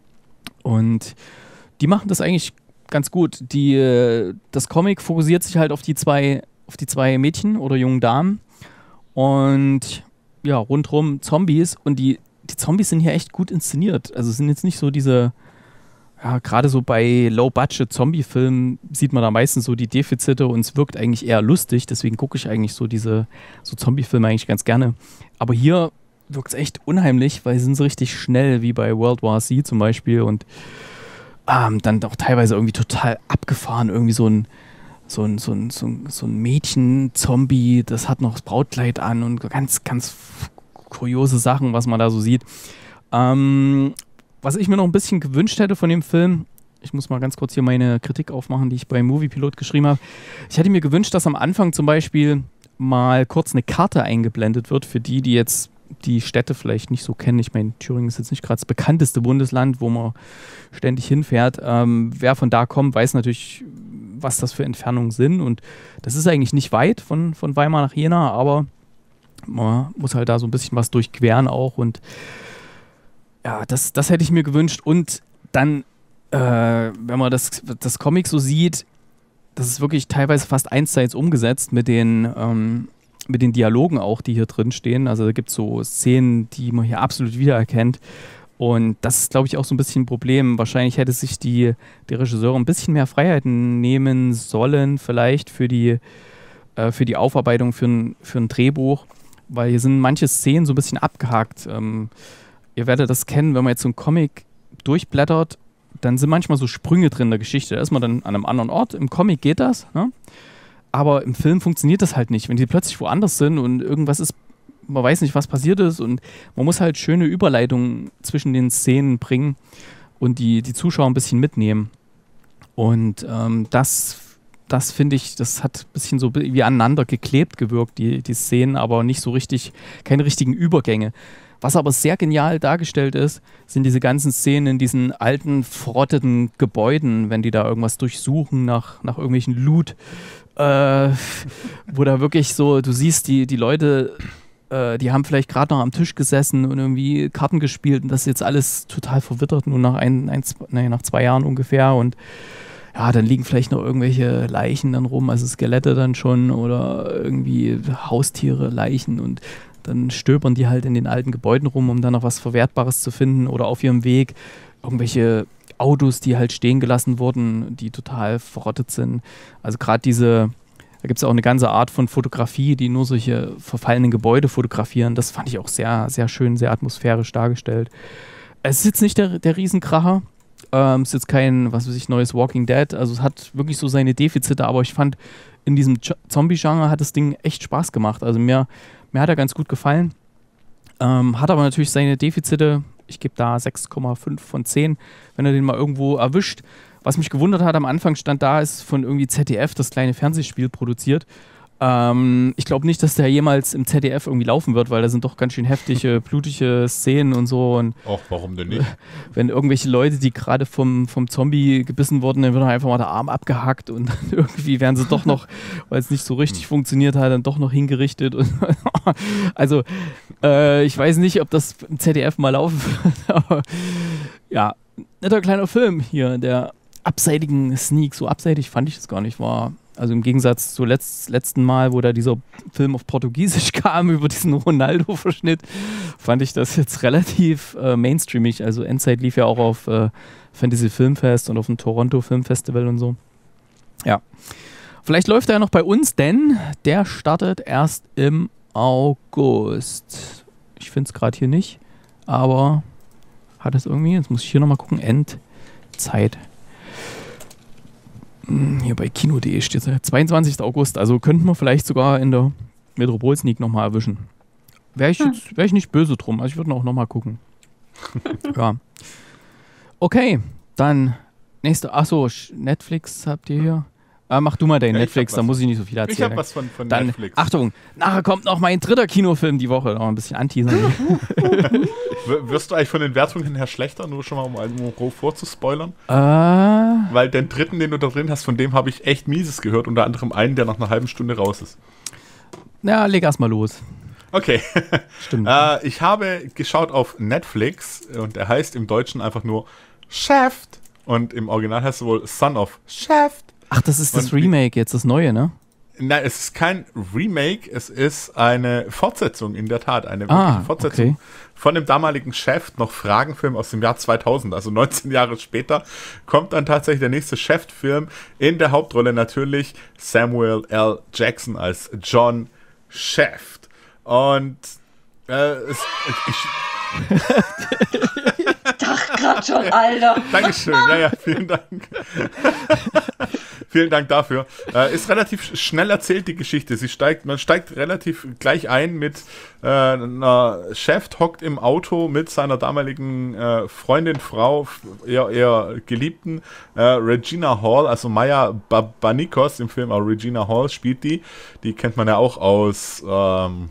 Und die machen das eigentlich ganz gut. Die, das Comic fokussiert sich halt auf die zwei, auf die zwei Mädchen oder jungen Damen. Und ja, rundherum Zombies und die, die Zombies sind hier echt gut inszeniert. Also es sind jetzt nicht so diese, ja, gerade so bei Low-Budget-Zombie-Filmen sieht man da meistens so die Defizite und es wirkt eigentlich eher lustig, deswegen gucke ich eigentlich so diese so Zombie-Filme eigentlich ganz gerne. Aber hier wirkt es echt unheimlich, weil sie sind so richtig schnell, wie bei World War Z zum Beispiel und ähm, dann auch teilweise irgendwie total abgefahren, irgendwie so ein So ein, so ein, so ein, so ein Mädchen-Zombie, das hat noch das Brautkleid an und ganz, ganz kuriose Sachen, was man da so sieht. Ähm, was ich mir noch ein bisschen gewünscht hätte von dem Film, ich muss mal ganz kurz hier meine Kritik aufmachen, die ich bei Moviepilot geschrieben habe. Ich hätte mir gewünscht, dass am Anfang zum Beispiel mal kurz eine Karte eingeblendet wird, für die, die jetzt die Städte vielleicht nicht so kennen. Ich meine, Thüringen ist jetzt nicht gerade das bekannteste Bundesland, wo man ständig hinfährt. Ähm, wer von da kommt, weiß natürlich, was das für Entfernungen sind. Und das ist eigentlich nicht weit von, von Weimar nach Jena, aber man muss halt da so ein bisschen was durchqueren auch. Und ja, das, das hätte ich mir gewünscht. Und dann, äh, wenn man das, das Comic so sieht, das ist wirklich teilweise fast eins zu eins umgesetzt mit den, ähm, mit den Dialogen auch, die hier drin stehen. Also da gibt es so Szenen, die man hier absolut wiedererkennt. Und das ist, glaube ich, auch so ein bisschen ein Problem. Wahrscheinlich hätte sich die, die Regisseure ein bisschen mehr Freiheiten nehmen sollen, vielleicht für die, äh, für die Aufarbeitung für ein, für ein Drehbuch, weil hier sind manche Szenen so ein bisschen abgehakt. Ähm, ihr werdet das kennen, wenn man jetzt so einen Comic durchblättert, dann sind manchmal so Sprünge drin in der Geschichte. Da ist man dann an einem anderen Ort. Im Comic geht das, ne? Aber im Film funktioniert das halt nicht. Wenn die plötzlich woanders sind und irgendwas ist, man weiß nicht, was passiert ist und man muss halt schöne Überleitungen zwischen den Szenen bringen und die, die Zuschauer ein bisschen mitnehmen. Und ähm, das, das finde ich, das hat ein bisschen so wie aneinander geklebt gewirkt, die, die Szenen, aber nicht so richtig, keine richtigen Übergänge. Was aber sehr genial dargestellt ist, sind diese ganzen Szenen in diesen alten, verrotteten Gebäuden, wenn die da irgendwas durchsuchen nach, nach irgendwelchen Loot, äh, wo da wirklich so, du siehst, die, die Leute, äh, die haben vielleicht gerade noch am Tisch gesessen und irgendwie Karten gespielt und das ist jetzt alles total verwittert, nur nach, ein, ein, zwei, nee, nach zwei Jahren ungefähr und ja, dann liegen vielleicht noch irgendwelche Leichen dann rum, also Skelette dann schon oder irgendwie Haustiere, Leichen und dann stöbern die halt in den alten Gebäuden rum, um dann noch was Verwertbares zu finden oder auf ihrem Weg irgendwelche Autos, die halt stehen gelassen wurden, die total verrottet sind. Also gerade diese, da gibt es auch eine ganze Art von Fotografie, die nur solche verfallenen Gebäude fotografieren. Das fand ich auch sehr, sehr schön, sehr atmosphärisch dargestellt. Es ist jetzt nicht der, der Riesenkracher. Ähm, es ist jetzt kein, was weiß ich, neues Walking Dead. Also es hat wirklich so seine Defizite, aber ich fand, in diesem Zombie-Genre hat das Ding echt Spaß gemacht. Also mir Mir hat er ganz gut gefallen. Ähm, hat aber natürlich seine Defizite. Ich gebe da sechs Komma fünf von zehn, wenn er den mal irgendwo erwischt. Was mich gewundert hat, am Anfang stand da, ist von irgendwie Z D F das kleine Fernsehspiel produziert. Ähm, ich glaube nicht, dass der jemals im Z D F irgendwie laufen wird, weil da sind doch ganz schön heftige, blutige Szenen und so. Und Ach, warum denn nicht? Wenn irgendwelche Leute, die gerade vom, vom Zombie gebissen wurden, dann wird einfach mal der Arm abgehackt und dann irgendwie werden sie doch noch, weil es nicht so richtig hm. funktioniert hat, dann doch noch hingerichtet. Und also äh, ich weiß nicht, ob das im Z D F mal laufen wird, aber ja, netter kleiner Film hier, der abseitigen Sneak. So abseitig fand ich das gar nicht, war also im Gegensatz zum letzt, letzten Mal, wo da dieser Film auf Portugiesisch kam, über diesen Ronaldo-Verschnitt, fand ich das jetzt relativ äh, mainstreamig. Also Endzeit lief ja auch auf äh, Fantasy Filmfest und auf dem Toronto Filmfestival und so. Ja. Vielleicht läuft er ja noch bei uns, denn der startet erst im August. Ich finde es gerade hier nicht, aber hat es irgendwie, jetzt muss ich hier nochmal gucken, Endzeit. Hier bei kino punkt de steht der zweiundzwanzigster August, also könnten wir vielleicht sogar in der Metropol-Sneak nochmal erwischen. Wäre ich, hm. wär ich nicht böse drum, also ich würde auch nochmal gucken. Ja. Okay, dann nächste, achso, Netflix habt ihr hier. Ah, mach du mal deinen ja, Netflix, da muss ich nicht so viel erzählen. Ich habe was von, von dann, Netflix. Achtung, nachher kommt noch mein dritter Kinofilm die Woche, noch ein bisschen anteasern. Wirst du eigentlich von den Wertungen her schlechter, nur schon mal um einen grob vorzuspoilern? Äh. Weil den dritten, den du da drin hast, von dem habe ich echt Mieses gehört, unter anderem einen, der nach einer halben Stunde raus ist. Ja, leg erst mal los. Okay. Stimmt. äh, ich habe geschaut auf Netflix und er heißt im Deutschen einfach nur Shaft und im Original heißt er wohl Son of Shaft. Ach, das ist das und Remake jetzt, das Neue, ne? Nein, es ist kein Remake, es ist eine Fortsetzung, in der Tat, eine wirkliche ah, Fortsetzung okay. von dem damaligen Shaft, noch Fragenfilm aus dem Jahr zweitausend, also neunzehn Jahre später, kommt dann tatsächlich der nächste Shaft-Film, in der Hauptrolle natürlich Samuel L. Jackson als John Shaft. Und äh, es, ich, ich dachte gerade schon, Alter. Dankeschön, ja, ja, vielen Dank. Vielen Dank dafür. Äh, ist relativ schnell erzählt, die Geschichte. Sie steigt, man steigt relativ gleich ein mit äh, einer Chef, hockt im Auto mit seiner damaligen äh, Freundin, Frau, eher, eher Geliebten, äh, Regina Hall, also Maya Babanikos im Film, auch Regina Hall spielt die. Die kennt man ja auch aus ähm,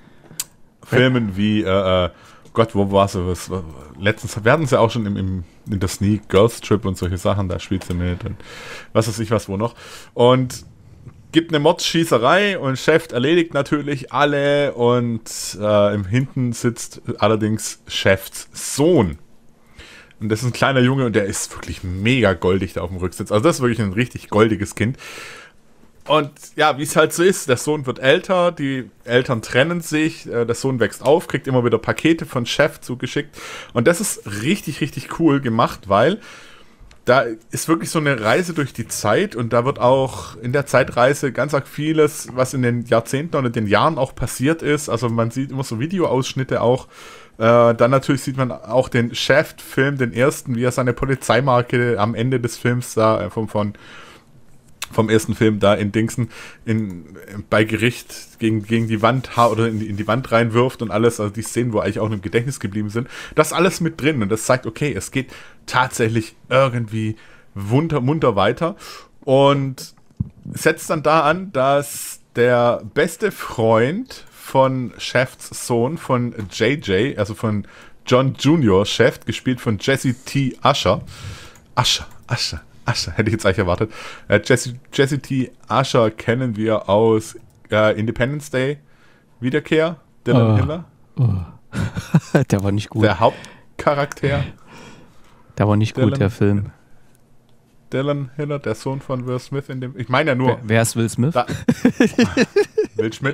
Filmen wie äh, Gott, wo war sie? Was, letztens, wir hatten sie auch schon im, im, in der Sneak, Girls Trip und solche Sachen, da spielt sie mit und was weiß ich was, wo noch. Und gibt eine Mordsschießerei und Chef erledigt natürlich alle und äh, im Hinten sitzt allerdings Chefs Sohn. Und das ist ein kleiner Junge und der ist wirklich mega goldig da auf dem Rücksitz. Also das ist wirklich ein richtig goldiges Kind. Und ja, wie es halt so ist, der Sohn wird älter, die Eltern trennen sich, äh, der Sohn wächst auf, kriegt immer wieder Pakete von Chef zugeschickt. Und das ist richtig, richtig cool gemacht, weil da ist wirklich so eine Reise durch die Zeit und da wird auch in der Zeitreise ganz arg vieles, was in den Jahrzehnten oder den Jahren auch passiert ist. Also man sieht immer so Videoausschnitte auch. Äh, dann natürlich sieht man auch den Chef-Film, den ersten, wie er seine Polizeimarke am Ende des Films da äh, vom, von vom ersten Film da in Dingsen in, bei Gericht gegen, gegen die Wand oder in die, in die Wand reinwirft und alles, also die Szenen, wo eigentlich auch im Gedächtnis geblieben sind, das alles mit drin und das zeigt, okay, es geht tatsächlich irgendwie munter, munter weiter und setzt dann da an, dass der beste Freund von Chefs Sohn, von J J, also von John Junior Chef, gespielt von Jesse T. Usher, Usher, Usher, Usher, hätte ich jetzt eigentlich erwartet. Äh, Jesse, Jesse T. Usher kennen wir aus äh, Independence Day, Wiederkehr, Dylan oh. Hiller. Oh. Der war nicht gut. Der Hauptcharakter. Der war nicht Dylan, gut, der Film. Dylan Hiller, der Sohn von Will Smith in dem. Ich meine ja nur. Wer, wer ist Will Smith? Da, Will Schmidt.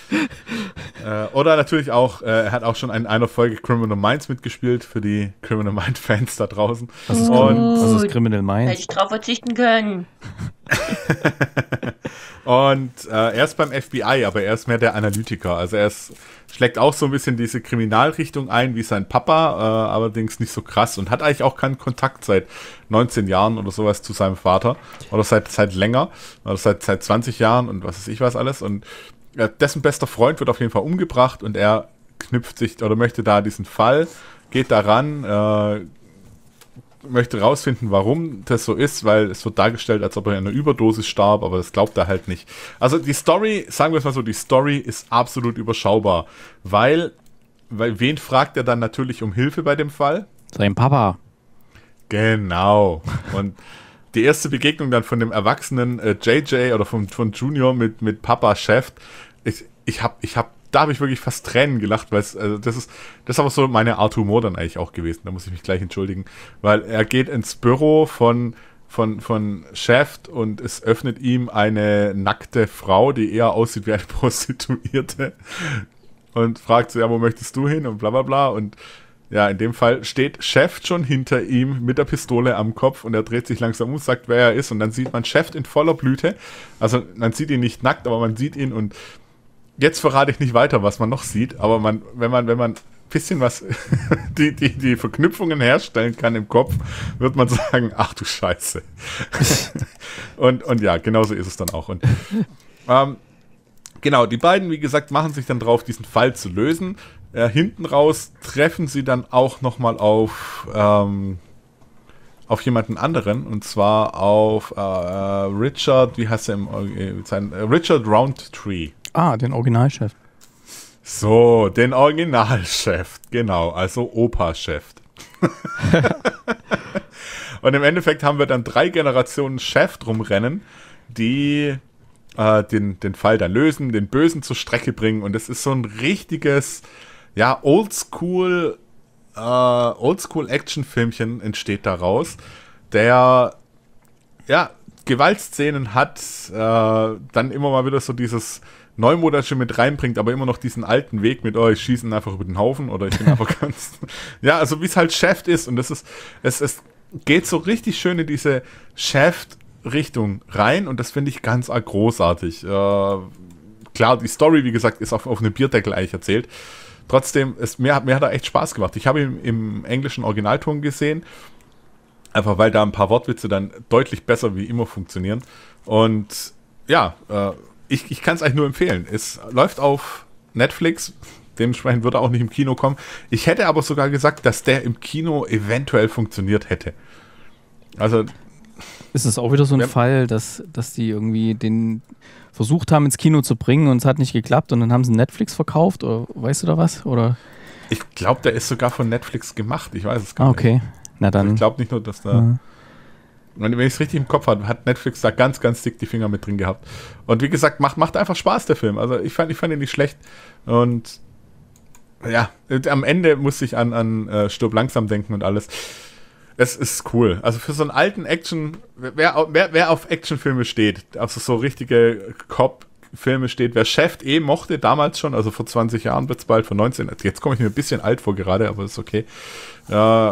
Äh, oder natürlich auch, äh, er hat auch schon in einer Folge Criminal Minds mitgespielt, für die Criminal Mind Fans da draußen. Was ist, und, was ist Criminal Minds? Hätte ich drauf verzichten können. Und äh, er ist beim F B I, aber er ist mehr der Analytiker. Also er ist, schlägt auch so ein bisschen diese Kriminalrichtung ein wie sein Papa, äh, allerdings nicht so krass und hat eigentlich auch keinen Kontakt seit neunzehn Jahren oder sowas zu seinem Vater. Oder seit, seit länger, oder seit, seit zwanzig Jahren und was weiß ich was alles. Und äh, dessen bester Freund wird auf jeden Fall umgebracht und er knüpft sich oder möchte da diesen Fall, geht daran, äh, möchte rausfinden, warum das so ist, weil es wird dargestellt, als ob er in einer Überdosis starb, aber das glaubt er halt nicht. Also die Story, sagen wir es mal so, die Story ist absolut überschaubar, weil, weil wen fragt er dann natürlich um Hilfe bei dem Fall? Sein Papa. Genau. Und die erste Begegnung dann von dem erwachsenen äh, J J oder von, von Junior mit, mit Papa Chef, ich, ich hab, ich hab da habe ich wirklich fast Tränen gelacht, weil es, also das ist, das ist aber so meine Art Humor dann eigentlich auch gewesen. Da muss ich mich gleich entschuldigen, weil er geht ins Büro von, von, von Chef und es öffnet ihm eine nackte Frau, die eher aussieht wie eine Prostituierte und fragt so, ja, wo möchtest du hin und bla bla bla und ja, in dem Fall steht Chef schon hinter ihm mit der Pistole am Kopf und er dreht sich langsam um, sagt, wer er ist und dann sieht man Chef in voller Blüte. Also man sieht ihn nicht nackt, aber man sieht ihn und jetzt verrate ich nicht weiter, was man noch sieht, aber man, wenn man, wenn man ein bisschen was, die, die, die Verknüpfungen herstellen kann im Kopf, wird man sagen, ach du Scheiße. und, und ja, genauso ist es dann auch. Und ähm, genau, die beiden, wie gesagt, machen sich dann drauf, diesen Fall zu lösen. Äh, hinten raus treffen sie dann auch nochmal auf, ähm, auf jemanden anderen, und zwar auf äh, Richard, wie heißt er im äh, sein, äh, Richard Roundtree. Ah, den Originalchef. So, den Originalchef, genau, also Opa-Chef. Und im Endeffekt haben wir dann drei Generationen Chef rumrennen, die äh, den, den Fall dann lösen, den Bösen zur Strecke bringen. Und es ist so ein richtiges, ja, Oldschool, äh, Oldschool-Action-Filmchen entsteht daraus, der, ja, Gewaltszenen hat, äh, dann immer mal wieder so dieses Neumodische mit reinbringt, aber immer noch diesen alten Weg mit, oh, ich schieße einfach über den Haufen oder ich bin einfach ganz, ja, also wie es halt Chef ist und das ist, es, es geht so richtig schön in diese Chef-Richtung rein und das finde ich ganz arg großartig. Äh, klar, die Story, wie gesagt, ist auf, auf einem Bierdeckel eigentlich erzählt. Trotzdem, es, mir, mir hat er echt Spaß gemacht. Ich habe ihn im englischen Originalton gesehen. Einfach weil da ein paar Wortwitze dann deutlich besser wie immer funktionieren. Und ja, äh, ich, ich kann es eigentlich nur empfehlen. Es läuft auf Netflix, dementsprechend wird er auch nicht im Kino kommen. Ich hätte aber sogar gesagt, dass der im Kino eventuell funktioniert hätte. Also ist es auch wieder so ein ja. Fall, dass, dass die irgendwie den versucht haben, ins Kino zu bringen und es hat nicht geklappt und dann haben sie Netflix verkauft oder weißt du da was? Oder? Ich glaube, der ist sogar von Netflix gemacht. Ich weiß es gar ah, okay. nicht. Na dann. Also ich glaube nicht nur, dass da... Ja. Wenn ich es richtig im Kopf habe, hat Netflix da ganz, ganz dick die Finger mit drin gehabt. Und wie gesagt, macht, macht einfach Spaß, der Film. Also ich fand, ich fand ihn nicht schlecht. Und ja, am Ende musste ich an, an uh, Stirb langsam denken und alles. Es ist cool. Also für so einen alten Action, wer, wer, wer auf Actionfilme steht, also so richtige Cop-Filme steht, wer Chef eh mochte, damals schon, also vor zwanzig Jahren wird es bald, vor neunzehn, jetzt komme ich mir ein bisschen alt vor gerade, aber ist okay. Äh,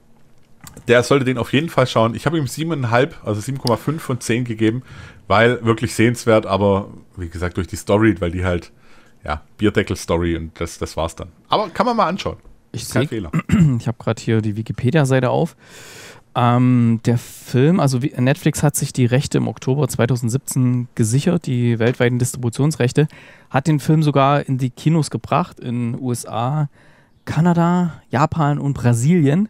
Der sollte den auf jeden Fall schauen. Ich habe ihm sieben Komma fünf, also sieben Komma fünf von zehn gegeben, weil wirklich sehenswert, aber wie gesagt durch die Story, weil die halt, ja, Bierdeckel-Story und das, das war's dann. Aber kann man mal anschauen. Ich Kein seh, Fehler. Ich habe gerade hier die Wikipedia-Seite auf. Ähm, der Film, also Netflix hat sich die Rechte im Oktober zweitausendsiebzehn gesichert, die weltweiten Distributionsrechte, hat den Film sogar in die Kinos gebracht, in U S A, Kanada, Japan und Brasilien.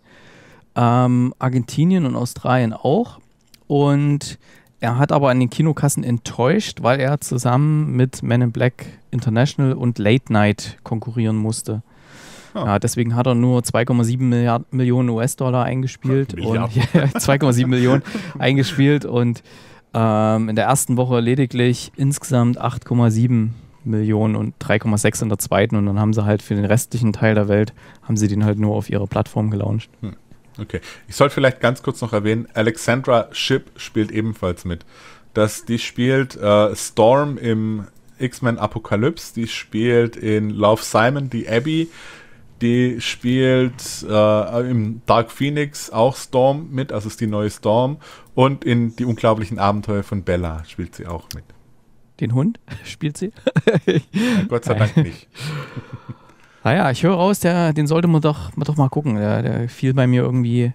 Ähm, Argentinien und Australien auch. Und er hat aber an den Kinokassen enttäuscht, weil er zusammen mit Men in Black International und Late Night konkurrieren musste. Oh. Ja, deswegen hat er nur zwei Komma sieben Millionen U S-Dollar eingespielt. und zwei Komma sieben Millionen eingespielt und ähm, in der ersten Woche lediglich insgesamt acht Komma sieben Millionen und drei Komma sechs in der zweiten. Und dann haben sie halt für den restlichen Teil der Welt, haben sie den halt nur auf ihrer Plattform gelauncht. Hm. Okay. Ich sollte vielleicht ganz kurz noch erwähnen, Alexandra Shipp spielt ebenfalls mit. Das, die spielt äh, Storm im X-Men Apocalypse, die spielt in Love, Simon, die Abby, die spielt äh, im Dark Phoenix auch Storm mit, also ist die neue Storm, und in Die unglaublichen Abenteuer von Bella spielt sie auch mit. Den Hund spielt sie? Ja, Gott sei Dank nicht. Naja, ich höre raus, der, den sollte man doch, man doch mal gucken. Der, der fiel bei mir irgendwie,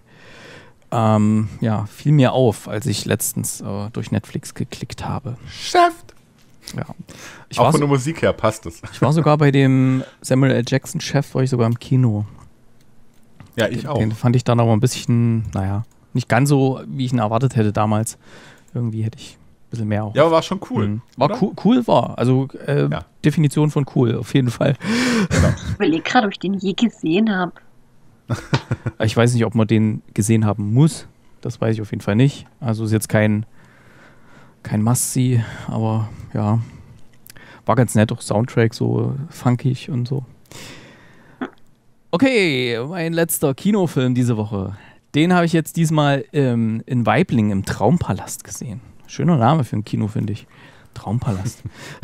ähm, ja, fiel mir auf, als ich letztens äh, durch Netflix geklickt habe. Chef! Ja. Ich Auch war von so, der Musik her passt es. Ich war sogar bei dem Samuel L. Jackson Chef, war ich sogar im Kino. Ja, ich den, auch. Den fand ich dann aber ein bisschen, naja, nicht ganz so, wie ich ihn erwartet hätte damals. Irgendwie hätte ich ein bisschen mehr auch. Ja, aber war schon cool. Mhm. War cool, cool war. Also äh, ja. Definition von cool, auf jeden Fall. Genau. Ich überlege gerade, ob ich den je gesehen habe. Ich weiß nicht, ob man den gesehen haben muss. Das weiß ich auf jeden Fall nicht. Also ist jetzt kein, kein Must-See, aber ja, war ganz nett, auch Soundtrack so funkig und so. Okay, mein letzter Kinofilm diese Woche. Den habe ich jetzt diesmal ähm, in Waiblingen im Traumpalast gesehen. Schöner Name für einen Kino, finde ich. Traumpalast.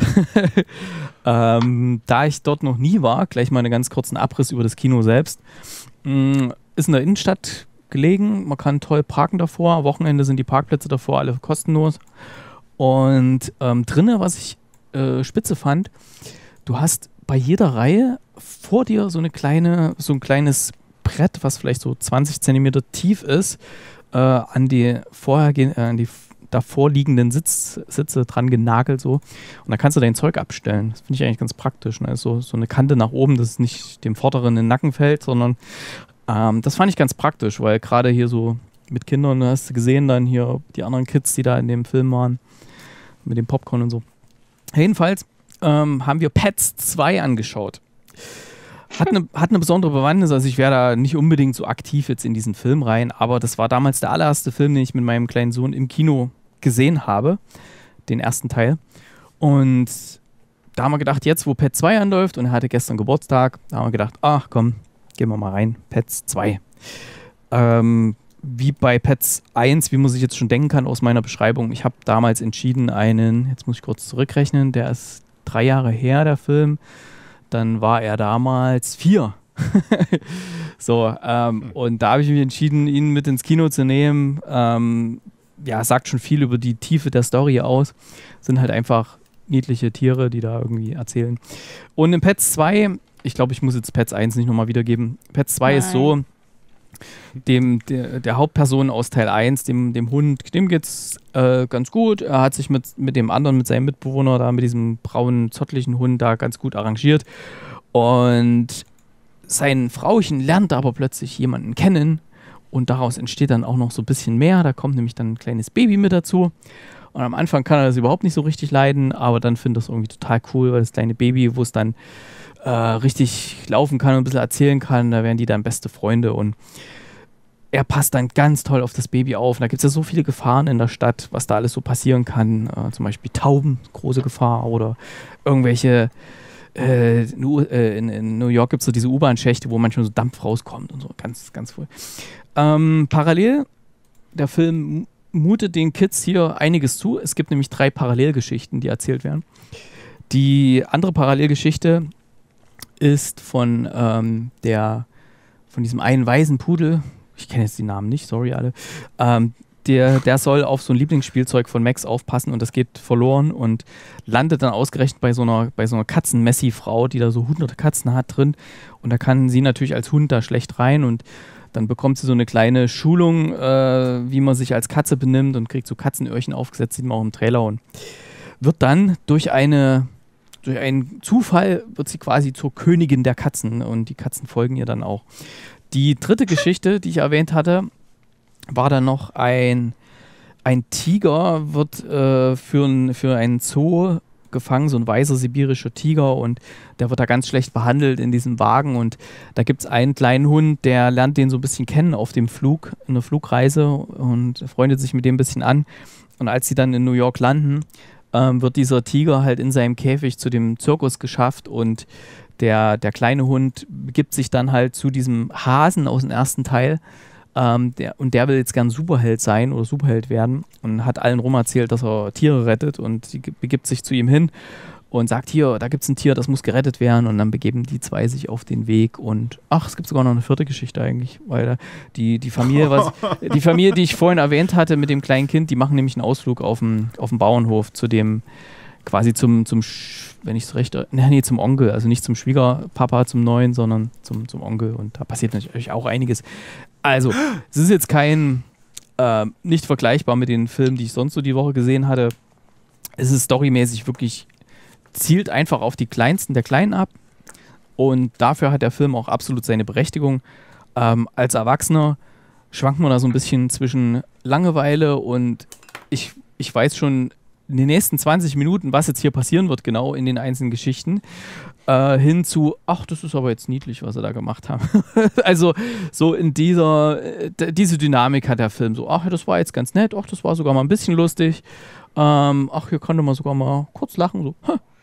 ähm, da ich dort noch nie war, gleich mal einen ganz kurzen Abriss über das Kino selbst. Ähm, ist in der Innenstadt gelegen, man kann toll parken davor, am Wochenende sind die Parkplätze davor alle kostenlos. Und ähm, drinnen, was ich äh, spitze fand, du hast bei jeder Reihe vor dir so eine kleine, so ein kleines Brett, was vielleicht so zwanzig Zentimeter tief ist, äh, an die vorhergehenden, äh, an die davor liegenden Sitz, Sitze dran genagelt so. Und da kannst du dein Zeug abstellen. Das finde ich eigentlich ganz praktisch. Ne? So, so eine Kante nach oben, dass es nicht dem Vorderen in den Nacken fällt, sondern ähm, das fand ich ganz praktisch, weil gerade hier so mit Kindern, da hast du gesehen dann hier die anderen Kids, die da in dem Film waren, mit dem Popcorn und so. Jedenfalls ähm, haben wir Pets zwei angeschaut. Hat eine, hat eine besondere Bewandtnis, also ich wäre da nicht unbedingt so aktiv jetzt in diesen Film rein, aber das war damals der allererste Film, den ich mit meinem kleinen Sohn im Kino gesehen habe, den ersten Teil. Und da haben wir gedacht, jetzt wo Pet zwei anläuft und er hatte gestern Geburtstag, da haben wir gedacht, ach komm, gehen wir mal rein, Pets zwei. Ähm, wie bei Pets eins, wie man sich jetzt schon denken kann aus meiner Beschreibung, ich habe damals entschieden einen, jetzt muss ich kurz zurückrechnen, der ist drei Jahre her, der Film, dann war er damals vier. so, ähm, und da habe ich mich entschieden, ihn mit ins Kino zu nehmen. Ähm, ja, sagt schon viel über die Tiefe der Story aus. Sind halt einfach niedliche Tiere, die da irgendwie erzählen. Und in Pets zwei, ich glaube, ich muss jetzt Pets eins nicht nochmal wiedergeben. Pets zwei Nein. ist so, dem, der, der Hauptperson aus Teil eins, dem, dem Hund, dem geht's äh, ganz gut. Er hat sich mit, mit dem anderen, mit seinem Mitbewohner, da mit diesem braunen, zottlichen Hund da ganz gut arrangiert. Und sein Frauchen lernt aber plötzlich jemanden kennen und daraus entsteht dann auch noch so ein bisschen mehr. Da kommt nämlich dann ein kleines Baby mit dazu. Und am Anfang kann er das überhaupt nicht so richtig leiden, aber dann findet er es irgendwie total cool, weil das kleine Baby, wo es dann äh, richtig laufen kann und ein bisschen erzählen kann, da werden die dann beste Freunde und er passt dann ganz toll auf das Baby auf. Und da gibt es ja so viele Gefahren in der Stadt, was da alles so passieren kann. Äh, zum Beispiel Tauben, große Gefahr oder irgendwelche, äh, in, in New York gibt es so diese U-Bahn-Schächte, wo manchmal so Dampf rauskommt und so, ganz, ganz cool. Ähm, parallel, der Film mutet den Kids hier einiges zu. Es gibt nämlich drei Parallelgeschichten, die erzählt werden. Die andere Parallelgeschichte ist von ähm, der von diesem einen weißen Pudel, ich kenne jetzt die Namen nicht, sorry alle, ähm, der, der soll auf so ein Lieblingsspielzeug von Max aufpassen und das geht verloren und landet dann ausgerechnet bei so einer, bei so einer Katzen-Messi-Frau, die da so hunderte Katzen hat drin und da kann sie natürlich als Hund da schlecht rein und dann bekommt sie so eine kleine Schulung, äh, wie man sich als Katze benimmt und kriegt so Katzenöhrchen aufgesetzt, sieht man auch im Trailer und wird dann durch eine, durch einen Zufall wird sie quasi zur Königin der Katzen und die Katzen folgen ihr dann auch. Die dritte Geschichte, die ich erwähnt hatte, war dann noch ein, ein Tiger, wird äh, für, ein, für einen Zoo gefangen, so ein weißer sibirischer Tiger und der wird da ganz schlecht behandelt in diesem Wagen und da gibt es einen kleinen Hund, der lernt den so ein bisschen kennen auf dem Flug, in der Flugreise und freundet sich mit dem ein bisschen an und als sie dann in New York landen, ähm, wird dieser Tiger halt in seinem Käfig zu dem Zirkus geschafft und der, der kleine Hund begibt sich dann halt zu diesem Hasen aus dem ersten Teil. Ähm, der, und der will jetzt gern Superheld sein oder Superheld werden und hat allen rum erzählt, dass er Tiere rettet und sie begibt sich zu ihm hin und sagt, hier, da gibt es ein Tier, das muss gerettet werden und dann begeben die zwei sich auf den Weg und ach, es gibt sogar noch eine vierte Geschichte eigentlich, weil die, die Familie, was, die Familie, die ich vorhin erwähnt hatte mit dem kleinen Kind, die machen nämlich einen Ausflug auf dem, auf dem Bauernhof zu dem, quasi zum, zum wenn ich es recht, nee, nee, zum Onkel, also nicht zum Schwiegerpapa, zum Neuen, sondern zum, zum Onkel und da passiert natürlich auch einiges. Also, es ist jetzt kein, äh, nicht vergleichbar mit den Filmen, die ich sonst so die Woche gesehen hatte. Es ist storymäßig wirklich, zielt einfach auf die Kleinsten der Kleinen ab und dafür hat der Film auch absolut seine Berechtigung. Ähm, als Erwachsener schwankt man da so ein bisschen zwischen Langeweile und ich, ich weiß schon in den nächsten zwanzig Minuten, was jetzt hier passieren wird, genau in den einzelnen Geschichten, äh, hin zu, ach, das ist aber jetzt niedlich, was sie da gemacht haben. Also so in dieser, äh, diese Dynamik hat der Film so, ach, das war jetzt ganz nett, ach, das war sogar mal ein bisschen lustig, ähm, ach, hier konnte man sogar mal kurz lachen, so,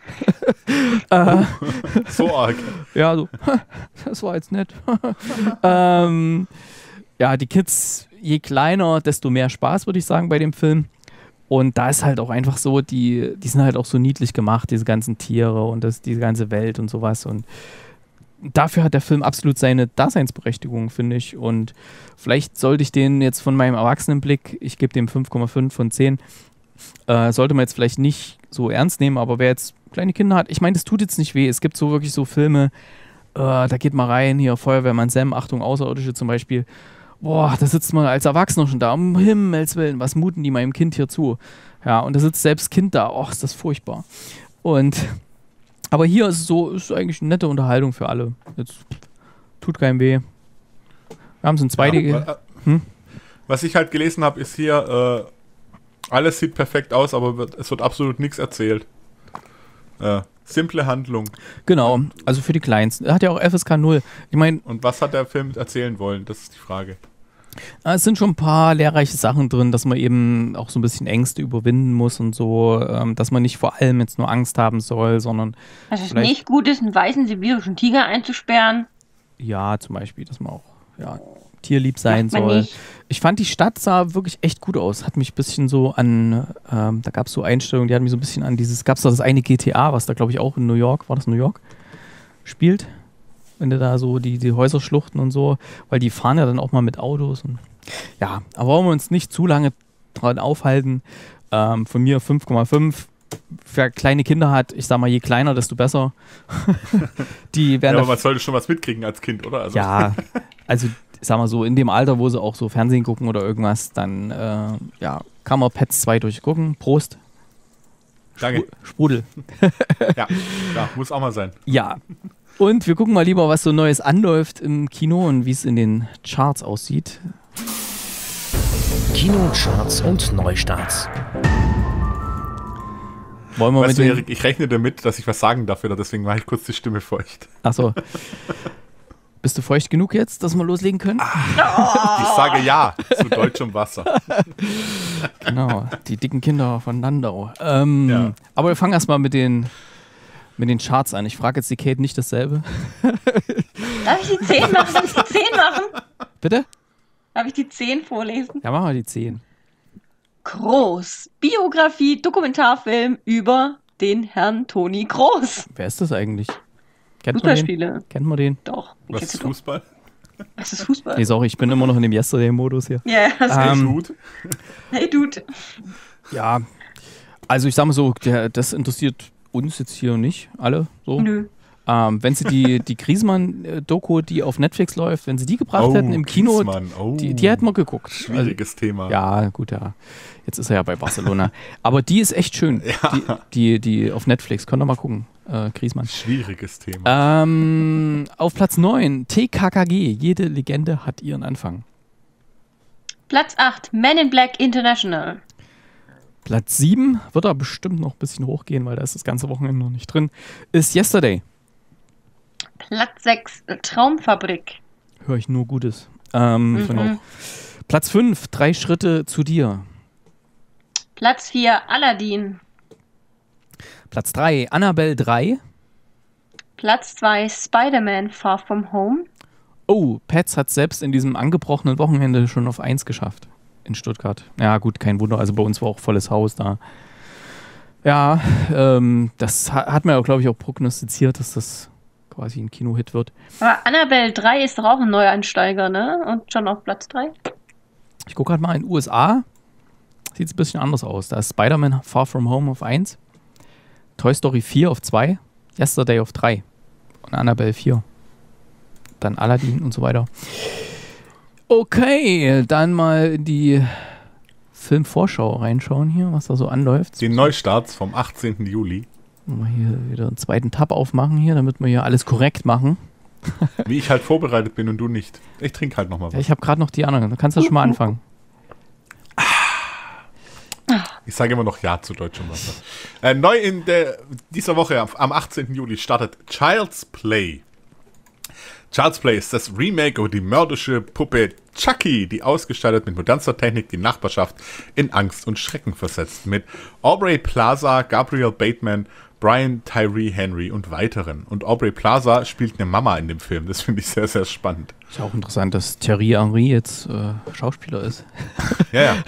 äh, so arg. Ja, so, das war jetzt nett. ähm, ja, die Kids, je kleiner, desto mehr Spaß, würde ich sagen, bei dem Film. Und da ist halt auch einfach so, die, die sind halt auch so niedlich gemacht, diese ganzen Tiere und das, diese ganze Welt und sowas. Und dafür hat der Film absolut seine Daseinsberechtigung, finde ich. Und vielleicht sollte ich den jetzt von meinem Erwachsenenblick, ich gebe dem fünf Komma fünf von zehn, äh, sollte man jetzt vielleicht nicht so ernst nehmen, aber wer jetzt kleine Kinder hat, ich meine, das tut jetzt nicht weh. Es gibt so wirklich so Filme, äh, da geht mal rein, hier Feuerwehrmann Sam, Achtung, Außerirdische zum Beispiel. Boah, da sitzt man als Erwachsener schon da, um Himmels Willen, was muten die meinem Kind hier zu? Ja, und da sitzt selbst Kind da, oh, ist das furchtbar. Und, aber hier ist es so, ist eigentlich eine nette Unterhaltung für alle. Jetzt tut keinem weh. Wir haben es in zwei D. Ja, hm? Was ich halt gelesen habe, ist hier, äh, alles sieht perfekt aus, aber wird, es wird absolut nichts erzählt. Äh, simple Handlung. Genau, also für die Kleinsten. Er hat ja auch F S K null. Ich meine. Und was hat der Film erzählen wollen? Das ist die Frage. Es sind schon ein paar lehrreiche Sachen drin, dass man eben auch so ein bisschen Ängste überwinden muss und so, ähm, dass man nicht vor allem jetzt nur Angst haben soll, sondern. Dass es nicht gut ist, einen weißen sibirischen Tiger einzusperren. Ja, zum Beispiel, dass man auch ja, tierlieb sein soll. Nicht. Ich fand, die Stadt sah wirklich echt gut aus. Hat mich ein bisschen so an, ähm, da gab es so Einstellungen, die hatten mich so ein bisschen an dieses, gab es da das eine G T A, was da glaube ich auch in New York, war das New York, spielt? Wenn du da so die, die Häuser schluchten und so, weil die fahren ja dann auch mal mit Autos. Und ja, aber wollen wir uns nicht zu lange dran aufhalten. Ähm, von mir fünf Komma fünf. Wer kleine Kinder hat, ich sag mal, je kleiner, desto besser. Die werden ja, aber man sollte schon was mitkriegen als Kind, oder? Also. Ja, also ich sag mal so, in dem Alter, wo sie auch so Fernsehen gucken oder irgendwas, dann äh, ja, kann man Pets zwei durchgucken. Prost. Danke. Sprudel. Ja, ja, muss auch mal sein. Ja. Und wir gucken mal lieber, was so Neues anläuft im Kino und wie es in den Charts aussieht. Kinocharts und Neustarts. Wollen wir Weißt mit du, den... Erik, ich rechne damit, dass ich was sagen darf, oder deswegen mache ich kurz die Stimme feucht. Achso. Bist du feucht genug jetzt, dass wir loslegen können? Ich sage ja zu deutschem Wasser. Genau, die dicken Kinder von Landau. Ähm, Ja. Aber wir fangen erstmal mit den, mit den Charts an. Ich frage jetzt die Kate nicht dasselbe. Darf ich die zehn machen? Darf ich die zehn machen? Bitte? Darf ich die zehn vorlesen? Ja, machen wir die zehn. Groß. Biografie, Dokumentarfilm über den Herrn Toni Kroos. Wer ist das eigentlich? Kennt man den? Fußballspiele. Kennt man den? Doch. den Was kennst ist du doch. Fußball? Was ist Fußball? Nee, sorry, ich bin immer noch in dem Yesterday-Modus hier. Ja, das Ah. Ähm, Gut. hey Dude. Ja, also ich sag mal so, der, das interessiert uns jetzt hier nicht alle so. Nö. Ähm, wenn sie die, die Griezmann-Doku, die auf Netflix läuft, wenn sie die gebracht Oh, hätten im Kino, Griezmann, oh. die, die hätten wir geguckt. Schwieriges Thema. Ja, gut, ja. Jetzt ist er ja bei Barcelona. Aber die ist echt schön. Die, die, die auf Netflix. Könnt ihr mal gucken. Äh, Griezmann. Schwieriges Thema. Ähm, auf Platz neun, T K K G. Jede Legende hat ihren Anfang. Platz acht. Men in Black International. Platz sieben, wird da bestimmt noch ein bisschen hochgehen, weil da ist das ganze Wochenende noch nicht drin, ist Yesterday. Platz sechs. Traumfabrik. Höre ich nur Gutes. Ähm, Mhm. genau. Platz fünf, Drei Schritte zu dir. Platz vier. Aladdin. Platz drei, Annabelle drei. Platz zwei. Spider-Man Far From Home. Oh, Pets hat selbst in diesem angebrochenen Wochenende schon auf eins geschafft. In Stuttgart. Ja, gut, kein Wunder. Also bei uns war auch volles Haus da. Ja, ähm, das ha- hat man ja, glaube ich, auch prognostiziert, dass das quasi ein Kino-Hit wird. Aber Annabelle drei ist doch auch ein Neueinsteiger, ne? Und schon auf Platz drei. Ich gucke gerade mal in den U S A. Sieht es ein bisschen anders aus. Da ist Spider-Man Far From Home auf eins. Toy Story vier auf zwei. Yesterday auf drei. Und Annabelle vier. Dann Aladdin und so weiter. Okay, dann mal in die Filmvorschau reinschauen hier, was da so anläuft. Den Neustarts vom achtzehnten Juli. Mal hier wieder einen zweiten Tab aufmachen hier, damit wir hier alles korrekt machen. Wie ich halt vorbereitet bin und du nicht. Ich trinke halt nochmal Ja, was. ich habe gerade noch die anderen. Du kannst das schon mal anfangen. Ich sage immer noch Ja zu deutschem Wasser. Äh, neu in der, dieser Woche, am- am achtzehnten Juli, startet Child's Play. Child's Play ist das Remake über die mörderische Puppe Chucky, die ausgestattet mit modernster Technik die Nachbarschaft in Angst und Schrecken versetzt. Mit Aubrey Plaza, Gabriel Bateman, Brian Tyree Henry und weiteren. Und Aubrey Plaza spielt eine Mama in dem Film. Das finde ich sehr, sehr spannend. Ist ja auch interessant, dass Thierry Henry jetzt äh, Schauspieler ist. Ja, ja.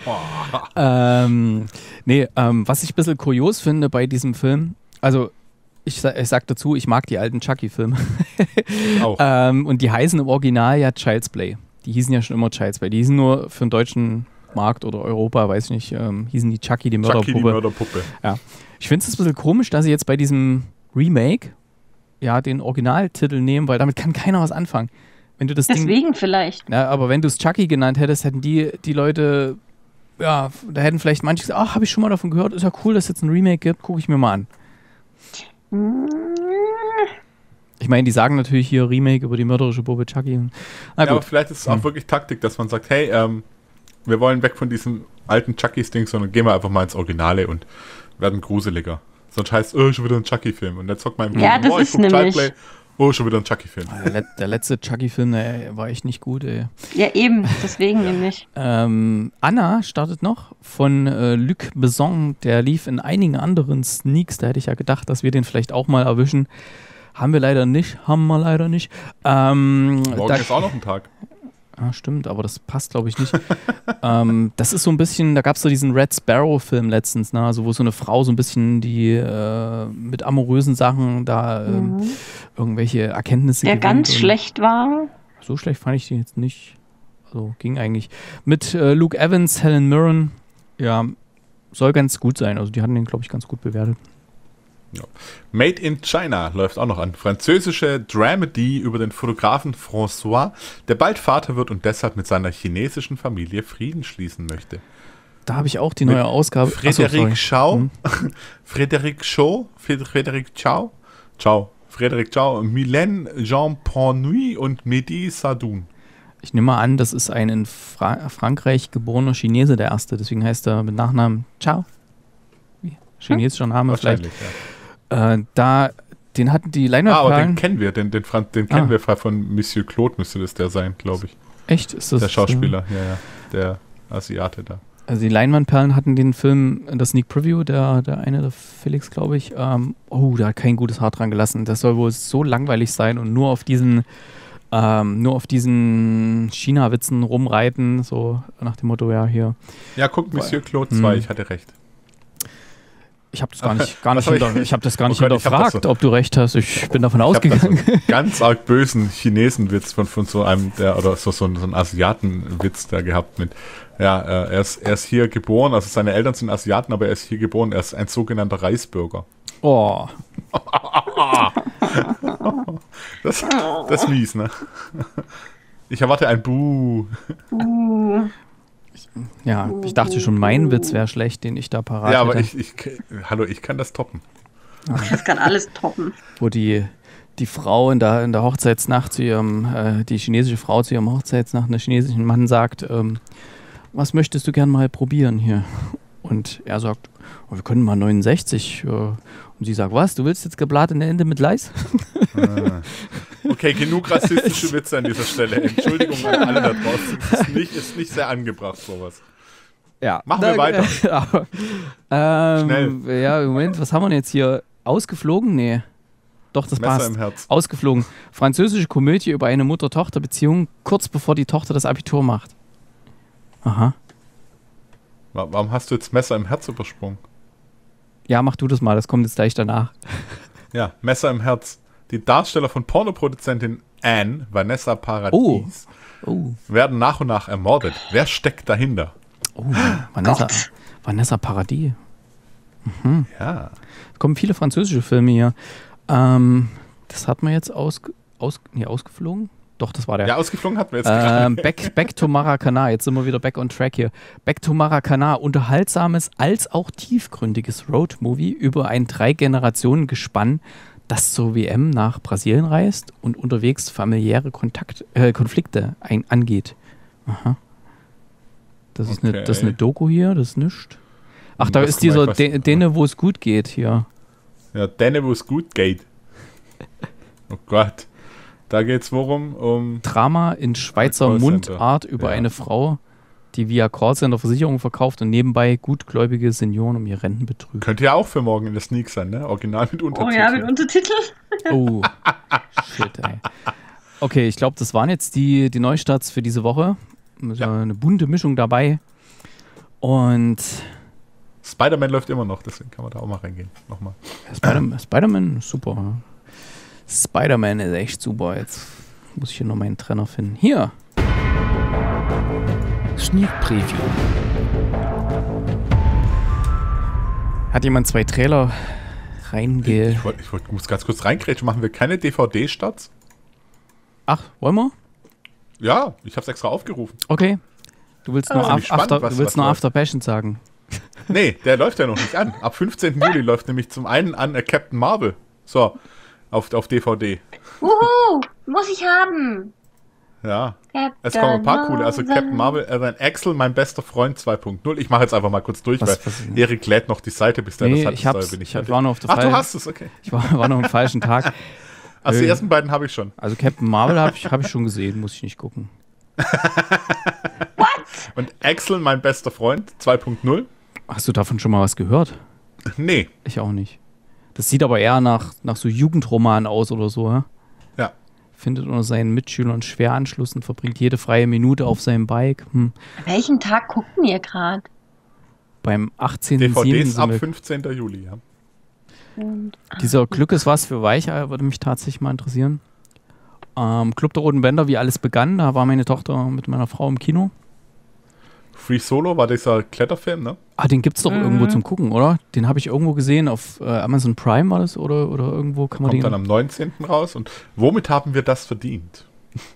ähm, nee, ähm, was ich ein bisschen kurios finde bei diesem Film, also ich, sa- ich sag dazu, ich mag die alten Chucky-Filme. Auch. ähm, und die heißen im Original ja Child's Play. Die hießen ja schon immer Child's Play. Die hießen nur für den deutschen Markt oder Europa, weiß ich nicht, ähm, hießen die Chucky, die Mörderpuppe. Chucky, die Mörderpuppe. Ja. Ich finde es ein bisschen komisch, dass sie jetzt bei diesem Remake ja den Originaltitel nehmen, weil damit kann keiner was anfangen. Wenn du das Ding, Deswegen vielleicht. ja, aber wenn du es Chucky genannt hättest, hätten die, die Leute, ja, da hätten vielleicht manche gesagt, ach, habe ich schon mal davon gehört, ist ja cool, dass es jetzt ein Remake gibt, gucke ich mir mal an. Ich meine, die sagen natürlich hier Remake über die mörderische Puppe Chucky. Na Ja, aber gut, vielleicht ist es auch Hm. wirklich Taktik, dass man sagt, hey, ähm, wir wollen weg von diesem alten Chucky-Ding, sondern gehen wir einfach mal ins Originale und werden gruseliger. Sonst heißt es, oh, schon wieder ein Chucky-Film. Und jetzt hockt man im Ja, Kino, das oh, ich ist guck nämlich- Childplay, oh, schon wieder ein Chucky-Film. der, let der letzte Chucky-Film, der war echt nicht gut, ey. Ja, eben. Deswegen nämlich. Ähm, Anna startet noch von äh, Luc Besson, der lief in einigen anderen Sneaks, da hätte ich ja gedacht, dass wir den vielleicht auch mal erwischen. Haben wir leider nicht, haben wir leider nicht. Ähm, Morgen da, ist auch noch ein Tag. ah, stimmt, aber das passt glaube ich nicht. ähm, das ist so ein bisschen, da gab es so diesen Red Sparrow-Film letztens, ne? Also wo so eine Frau so ein bisschen die äh, mit amorösen Sachen da ähm, Mhm. irgendwelche Erkenntnisse Der gewinnt ganz und- schlecht war. So schlecht fand ich den jetzt nicht. Also ging eigentlich. Mit äh, Luke Evans, Helen Mirren, ja, soll ganz gut sein. Also die hatten den, glaube ich, ganz gut bewertet. Ja. Made in China läuft auch noch an. Französische Dramedy über den Fotografen François, der bald Vater wird und deshalb mit seiner chinesischen Familie Frieden schließen möchte. Da habe ich auch die neue mit Ausgabe. Frédéric Chow. Mhm. Frédéric Chow. Frédéric Chow. Ciao. Frédéric Chow. Mylène Jean Pornuy und Mehdi Sadoun. Ich nehme mal an, das ist ein in Fra- Frankreich geborener Chinese, der erste. Deswegen heißt er mit Nachnamen Ciao. Chinesischer Name vielleicht. Ja. Äh, da, den hatten die Leinwandperlen. Ah, aber den kennen wir, den, den, den kennen ah. wir von Monsieur Claude, müsste das der sein, glaube ich. Echt? Ist das der Schauspieler, äh, ja, ja, der Asiate da. Also die Leinwandperlen hatten den Film in der Sneak Preview, der, der eine, der Felix, glaube ich, ähm, oh, da hat kein gutes Haar dran gelassen. Das soll wohl so langweilig sein und nur auf diesen ähm, nur auf diesen China-Witzen rumreiten, so nach dem Motto, ja, hier. Ja, guck, Monsieur Claude zwei, ich hatte recht. Ich habe das gar nicht, gar nicht, hinter, ich hab das gar nicht oh Gott, hinterfragt, so, ob du recht hast. Ich bin davon ich ausgegangen. So einen ganz arg bösen Chinesenwitz von, von so einem, der, oder so, so, so einen Asiatenwitz da gehabt mit, ja, er ist, er ist hier geboren, also seine Eltern sind Asiaten, aber er ist hier geboren, er ist ein sogenannter Reisbürger. Oh. das, das ist mies, ne? Ich erwarte ein Buh. Ich, ja, ich dachte schon, mein Witz wäre schlecht, den ich da parat Ja, aber hätte. ich, ich, hallo, ich kann das toppen. Das kann alles toppen. Wo die, die Frau in der, in der Hochzeitsnacht zu ihrem, äh, die chinesische Frau zu ihrem Hochzeitsnacht einem chinesischen Mann sagt, ähm, was möchtest du gern mal probieren hier? Und er sagt, oh, wir können mal neunundsechzig. Äh, und sie sagt, was, du willst jetzt gebratene Ente mit Leis? Ah. Okay, genug rassistische Witze an dieser Stelle. Entschuldigung an alle da draußen. Ist nicht, ist nicht sehr angebracht, sowas. Ja. Machen wir weiter. aber, ähm, Schnell. Ja, Moment, was haben wir denn jetzt hier? Ausgeflogen? Nee. Doch, das Messer passt. im Herz. Ausgeflogen. Französische Komödie über eine Mutter-Tochter-Beziehung, kurz bevor die Tochter das Abitur macht. Aha. Warum hast du jetzt Messer im Herz übersprungen? Ja, mach du das mal, das kommt jetzt gleich danach. Ja, Messer im Herz. Die Darsteller von Pornoproduzentin Anne, Vanessa Paradis, oh. Oh. werden nach und nach ermordet. Wer steckt dahinter? Oh, Vanessa, Vanessa Paradis. Mhm. Ja. Es kommen viele französische Filme hier. Ähm, das hat man jetzt aus, aus, nee, ausgeflogen? Doch, das war der. Ja, ausgeflogen hatten wir jetzt ähm, back, back to Maracana. Jetzt sind wir wieder back on track hier. Back to Maracana. Unterhaltsames als auch tiefgründiges Roadmovie über ein Drei-Generationen-Gespann, das zur W M nach Brasilien reist und unterwegs familiäre Kontakt, äh, Konflikte ein, angeht. Aha. Das ist, okay. eine, das ist eine Doku hier, das ist nichts. Ach, da das ist dieser De- Denne, wo es gut geht hier. Ja, Denne, wo es gut geht. Oh Gott. Da geht's worum? Um Drama in Schweizer Mundart über ja. eine Frau, die via Callcenter Versicherungen verkauft und nebenbei gutgläubige Senioren um ihr Renten betrügt. Könnte ja auch für morgen in der Sneak sein, ne? Original mit Untertitel. Oh ja, mit Untertitel. Oh, shit, ey. Okay, ich glaube, das waren jetzt die, die Neustarts für diese Woche. Ja. Eine bunte Mischung dabei. Und Spider-Man läuft immer noch, deswegen kann man da auch mal reingehen. Nochmal. Spider- Spider-Man ist super. Spider-Man ist echt super. Jetzt muss ich hier noch meinen Trenner finden. Hier. Sneak Preview. Hat jemand zwei Trailer reinge... Ich, ich wollte ich wollt, muss ganz kurz reingrätschen. Machen wir keine D V D-Starts? Ach, wollen wir? Ja, ich habe es extra aufgerufen. Okay. Du willst nur, also af- spannend, after, was, du willst was nur läuft. After Passion sagen. Nee, der läuft ja noch nicht an. Ab fünfzehnten Juli läuft nämlich zum einen an äh, Captain Marvel. So, auf, auf D V D. Wuhu, muss ich haben. Ja, Captain es kommen ein paar coole. Also Captain Marvel, äh, dann Axel, mein bester Freund zwei Punkt null. Ich mache jetzt einfach mal kurz durch, Was- weil was- Erik lädt noch die Seite, bis der Nee, das hat. ich hab's, bin ich fertig. war nur auf der Ach, du Fall- hast es, okay. Ich war, war noch am falschen Tag. Also die Äh, ersten beiden habe ich schon. Also Captain Marvel habe ich, hab ich schon gesehen, muss ich nicht gucken. Und Axel, mein bester Freund zwei Punkt null. Hast du davon schon mal was gehört? Nee, Ich auch nicht. Das sieht aber eher nach, nach so Jugendroman aus oder so, ja? ja. Findet unter seinen Mitschülern schwer Anschluss und verbringt jede freie Minute auf seinem Bike. Hm. An welchem Tag gucken ihr gerade? Beim achtzehnten D V Ds siebten ab sind wir. fünfzehnten Juli, ja. Dieser Glück ist was für Weicheier, würde mich tatsächlich mal interessieren. Ähm, Club der Roten Bänder, wie alles begann, da war meine Tochter mit meiner Frau im Kino. Free Solo war dieser Kletterfilm, ne? Ah, den gibt's doch Mhm. irgendwo zum Gucken, oder? Den habe ich irgendwo gesehen auf äh, Amazon Prime war das oder, oder irgendwo kann man Kommt den... dann am neunzehnten raus. Und womit haben wir das verdient?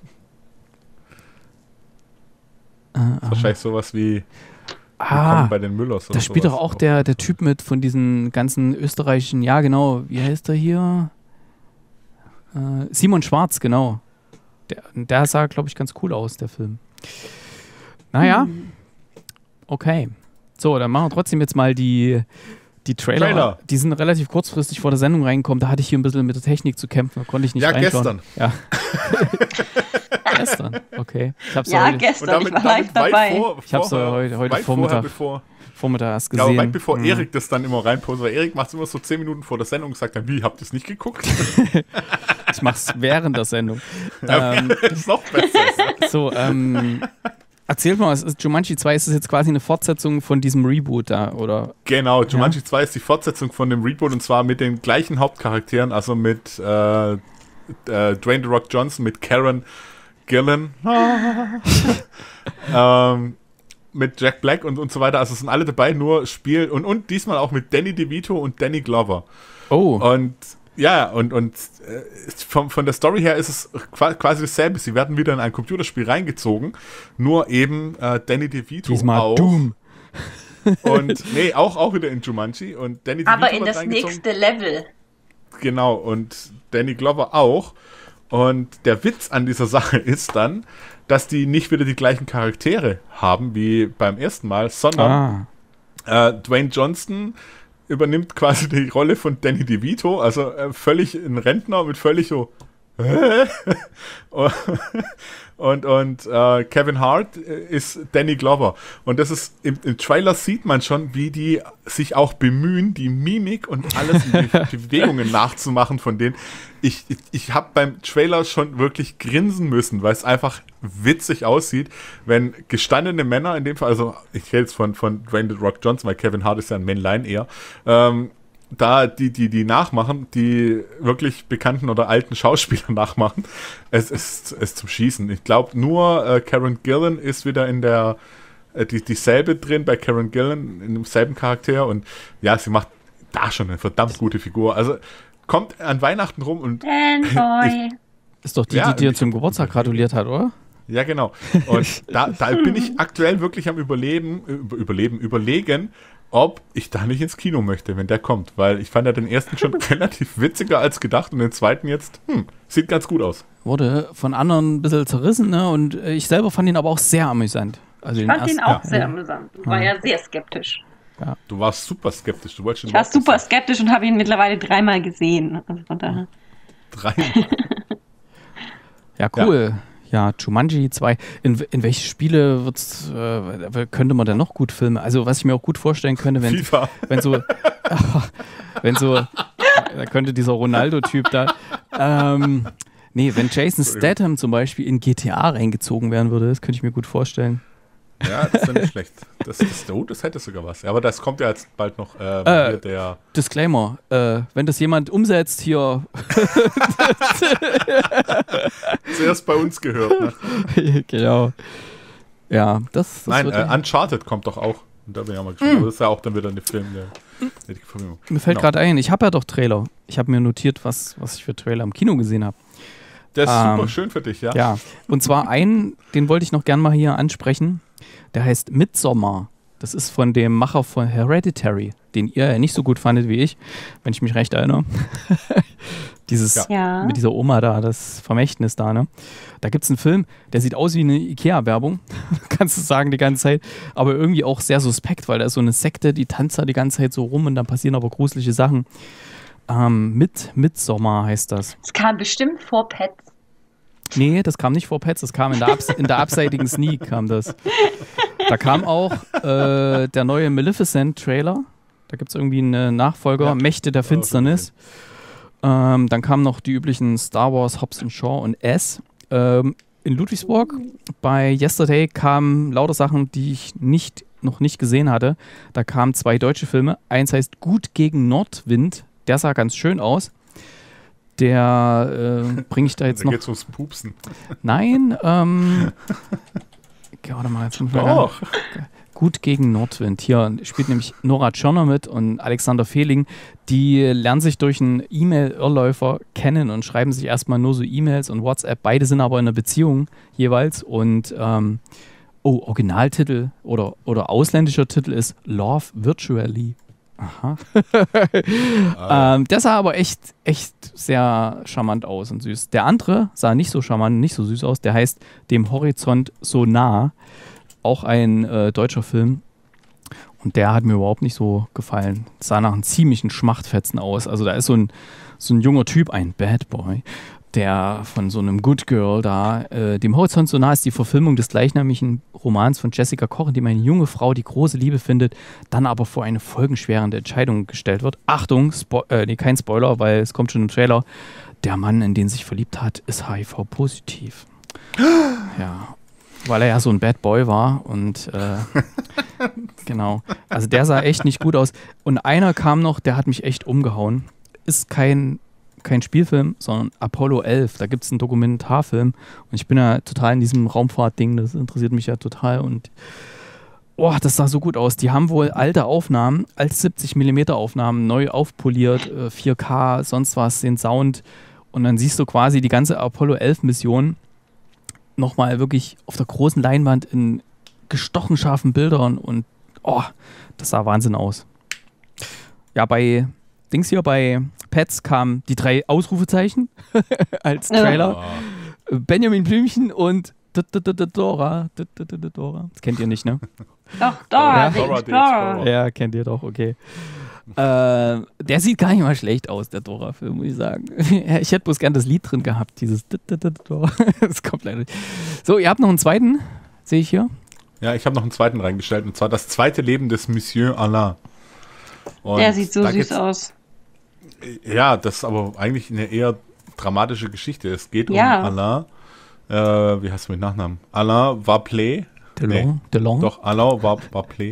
Äh, Wahrscheinlich sowas wie ah, Willkommen bei den Müllers. da spielt doch auch der, der Typ mit von diesen ganzen österreichischen, ja genau, wie heißt der hier? Äh, Simon Schwarz, genau. Der, der sah, glaube ich, ganz cool aus, der Film. Naja, Hm. okay. So, dann machen wir trotzdem jetzt mal die, die Trailer. Trailer. Die sind relativ kurzfristig vor der Sendung reingekommen. Da hatte ich hier ein bisschen mit der Technik zu kämpfen. Da konnte ich nicht Ja, reinschauen. gestern. Ja, gestern. Okay. Ich hab's Ja, heute, Und gestern, damit, ich war damit live weit dabei. vor, Ich hab's vorher- heute- heute weit Vormittag Vorher, bevor, Vormittag erst ja, gesehen. weit bevor Mhm. Erik das dann immer reinpostet. Weil Erik macht es immer so zehn Minuten vor der Sendung und sagt dann, wie, habt ihr es nicht geguckt? Ich mach's während der Sendung. Ja, ähm, ist noch besser. so, ähm, erzählt mal, es ist Jumanji zwei, ist das jetzt quasi eine Fortsetzung von diesem Reboot da, oder? Genau, Jumanji zwei ist die Fortsetzung von dem Reboot und zwar mit den gleichen Hauptcharakteren, also mit äh, äh, Dwayne The Rock Johnson, mit Karen Gillan, ähm, mit Jack Black und, und so weiter. Also sind alle dabei, nur Spiel und, und diesmal auch mit Danny DeVito und Danny Glover. Oh, Und ja, und, und äh, von, von der Story her ist es qua- quasi dasselbe. Sie werden wieder in ein Computerspiel reingezogen, nur eben äh, Danny DeVito diesmal auch. Doom. Und nee, auch, auch wieder in Jumanji. Und Danny DeVito Aber in wird das reingezogen. nächste Level. Genau, und Danny Glover auch. Und der Witz an dieser Sache ist dann, dass die nicht wieder die gleichen Charaktere haben wie beim ersten Mal, sondern Ah, äh, Dwayne Johnson übernimmt quasi die Rolle von Danny DeVito, also äh, völlig ein Rentner mit völlig so und, und äh, Kevin Hart ist Danny Glover. Und das ist, im, im Trailer sieht man schon, wie die sich auch bemühen, die Mimik und alles, die, die Bewegungen nachzumachen von denen. Ich, ich, ich habe beim Trailer schon wirklich grinsen müssen, weil es einfach witzig aussieht, wenn gestandene Männer, in dem Fall, also ich rede jetzt von, von Dwayne The Rock Johnson, weil Kevin Hart ist ja ein Männlein eher, ähm, da die, die, die nachmachen, die wirklich bekannten oder alten Schauspieler nachmachen, es ist, es ist zum Schießen. Ich glaube, nur äh, Karen Gillan ist wieder in der, äh, die, dieselbe drin bei Karen Gillan, in demselben Charakter und ja, sie macht da schon eine verdammt gute Figur. Also kommt an Weihnachten rum und Fanboy. ist doch die, Ja, die dir ich- zum Geburtstag gratuliert hat, oder? ja, genau. Und da, da bin ich aktuell wirklich am Überleben, über, Überleben, überlegen, ob ich da nicht ins Kino möchte, wenn der kommt. Weil ich fand ja den ersten schon relativ witziger als gedacht und den zweiten jetzt, hm, sieht ganz gut aus. Wurde von anderen ein bisschen zerrissen, ne? Und äh, ich selber fand ihn aber auch sehr amüsant. Also Ich den fand ihn ersten- auch sehr amüsant. Ich war ja sehr skeptisch. Du warst super skeptisch. Du wolltest schon Ich war überhaupt super nicht skeptisch und habe ihn mittlerweile dreimal gesehen. Also von daher. Drei. Ja, cool. Ja, Jumanji zwei. In, in welche Spiele wird's, äh, könnte man denn noch gut filmen? Also, was ich mir auch gut vorstellen könnte, wenn, FIFA. wenn so, wenn so, da könnte dieser Ronaldo-Typ da, ähm, nee, wenn Jason Statham zum Beispiel in G T A reingezogen werden würde, das könnte ich mir gut vorstellen. Ja, das ist ja nicht schlecht. Das, das, oh, das hätte sogar was. Ja, aber das kommt ja jetzt bald noch ähm, Äh. hier der. Disclaimer, äh, wenn das jemand umsetzt hier, Zuerst bei uns gehört. Ne? genau. Ja, das, das Nein, wird äh, ja- Uncharted kommt doch auch. Und da bin ich auch mal gespannt. Aber das ist ja auch dann wieder eine Film der, der die Verfilmung. Mir fällt Genau. gerade ein, ich habe ja doch Trailer. Ich habe mir notiert, was, was ich für Trailer im Kino gesehen habe. Der ist Ähm, super schön für dich, ja? Ja, und zwar einen, den wollte ich noch gern mal hier ansprechen. Der heißt Midsommar. Das ist von dem Macher von Hereditary, den ihr ja nicht so gut fandet wie ich, wenn ich mich recht erinnere. Dieses Ja. Ja. mit dieser Oma da, das Vermächtnis da, ne? Da gibt es einen Film, der sieht aus wie eine Ikea-Werbung, kannst du sagen, die ganze Zeit, aber irgendwie auch sehr suspekt, weil da ist so eine Sekte, die tanzt da die ganze Zeit so rum und dann passieren aber gruselige Sachen. Ähm, mit Midsommar heißt das. Es kam bestimmt vor Pets. Nee, das kam nicht vor Pets, das kam in der, abs in der abseitigen Sneak kam das. Da kam auch äh, der neue Maleficent-Trailer. Da gibt es irgendwie einen Nachfolger, Ja. Mächte der Finsternis. Ähm, dann kamen noch die üblichen Star Wars, Hobbs and Shaw und S. Ähm, in Ludwigsburg bei Yesterday kamen lauter Sachen, die ich nicht, noch nicht gesehen hatte. Da kamen zwei deutsche Filme. Eins heißt Gut gegen Nordwind. Der sah ganz schön aus. Der äh, bringe ich da jetzt Da noch. geht's ums Pupsen. Nein, ähm. Okay, warte mal, jetzt muss ich mal Doch. Gut gegen Nordwind. Hier spielt nämlich Nora Tschirner mit und Alexander Fehling. Die lernen sich durch einen E-Mail-Irrläufer kennen und schreiben sich erstmal nur so E-Mails und WhatsApp. Beide sind aber in einer Beziehung jeweils. Und ähm, oh, Originaltitel oder, oder ausländischer Titel ist Love Virtually. Aha. ah. ähm, der sah aber echt, echt sehr charmant aus und süß. Der andere sah nicht so charmant, nicht so süß aus. Der heißt Dem Horizont so nah. Auch ein äh, deutscher Film. Und der hat mir überhaupt nicht so gefallen. Sah nach einem ziemlichen Schmachtfetzen aus. Also da ist so ein, so ein junger Typ, ein Bad Boy, der von so einem Good Girl da, äh, Dem Horizont so nah ist die Verfilmung des gleichnamigen Romans von Jessica Koch, in dem eine junge Frau die große Liebe findet, dann aber vor eine folgenschwerende Entscheidung gestellt wird. Achtung, Spo- äh, nee, kein Spoiler, weil es kommt schon im Trailer. Der Mann, in den sie sich verliebt hat, ist H I V-positiv. Ja, weil er ja so ein Bad Boy war und äh, genau. Also der sah echt nicht gut aus. Und einer kam noch, der hat mich echt umgehauen. Ist kein kein Spielfilm, sondern Apollo elf. Da gibt es einen Dokumentarfilm und ich bin ja total in diesem Raumfahrtding, das interessiert mich ja total und oh, das sah so gut aus. Die haben wohl alte Aufnahmen als siebzig Millimeter Aufnahmen neu aufpoliert, äh, vier K, sonst was, den Sound und dann siehst du quasi die ganze Apollo elf Mission nochmal wirklich auf der großen Leinwand in gestochen scharfen Bildern und oh, das sah Wahnsinn aus. Ja, bei Dings hier, bei Pets kamen die drei Ausrufezeichen als Trailer. Ja. Benjamin Blümchen und Dora. Dora. Das kennt ihr nicht, ne? Doch, Dora. Dora, Dora. Ja, kennt ihr doch, okay. Äh, der sieht gar nicht mal schlecht aus, der Dora-Film, muss ich sagen. Ich hätte bloß gern das Lied drin gehabt, dieses Dora. Das kommt leider nicht. So, ihr habt noch einen zweiten, sehe ich hier. Ja, ich habe noch einen zweiten reingestellt, und zwar das zweite Leben des Monsieur Alain. Und der sieht so süß aus. Ja, das ist aber eigentlich eine eher dramatische Geschichte. Es geht ja. um Alain, äh, wie heißt du mit Nachnamen? Alain Vaplé. Delon. Nee. Delon. Doch, Alain Vaplé.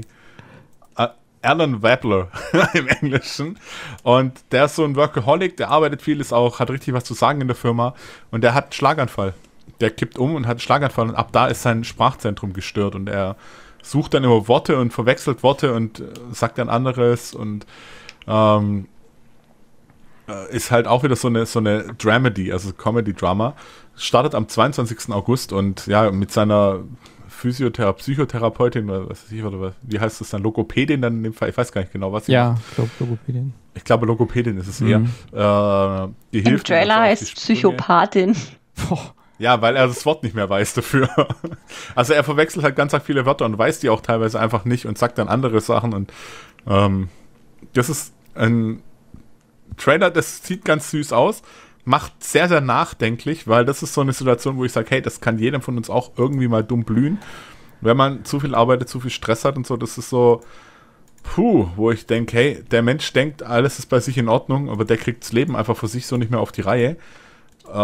Alan Wabler im Englischen. Und der ist so ein Workaholic, der arbeitet viel, ist auch, hat richtig was zu sagen in der Firma. Und der hat einen Schlaganfall. Der kippt um und hat einen Schlaganfall. Und ab da ist sein Sprachzentrum gestört. Und er sucht dann immer Worte und verwechselt Worte und äh, sagt dann anderes. Und ähm, ist halt auch wieder so eine, so eine Dramedy, also Comedy-Drama. Startet am zweiundzwanzigsten August und ja, mit seiner Physiothera- Psychotherapeutin, oder was weiß ich, oder was, wie heißt das dann, Logopädin dann in dem Fall, ich weiß gar nicht genau, was. Ja, ich glaube Logopädin. Ich glaube Logopädin ist es eher. Mhm. Äh, die Im hilft Trailer heißt Psychopathin. Boah. Ja, weil er das Wort nicht mehr weiß dafür. Also er verwechselt halt ganz viele Wörter und weiß die auch teilweise einfach nicht und sagt dann andere Sachen und ähm, das ist ein Trailer, das sieht ganz süß aus, macht sehr, sehr nachdenklich, weil das ist so eine Situation, wo ich sage, hey, das kann jedem von uns auch irgendwie mal dumm blühen, wenn man zu viel arbeitet, zu viel Stress hat und so, das ist so, puh, wo ich denke, hey, der Mensch denkt, alles ist bei sich in Ordnung, aber der kriegt das Leben einfach für sich so nicht mehr auf die Reihe. Äh,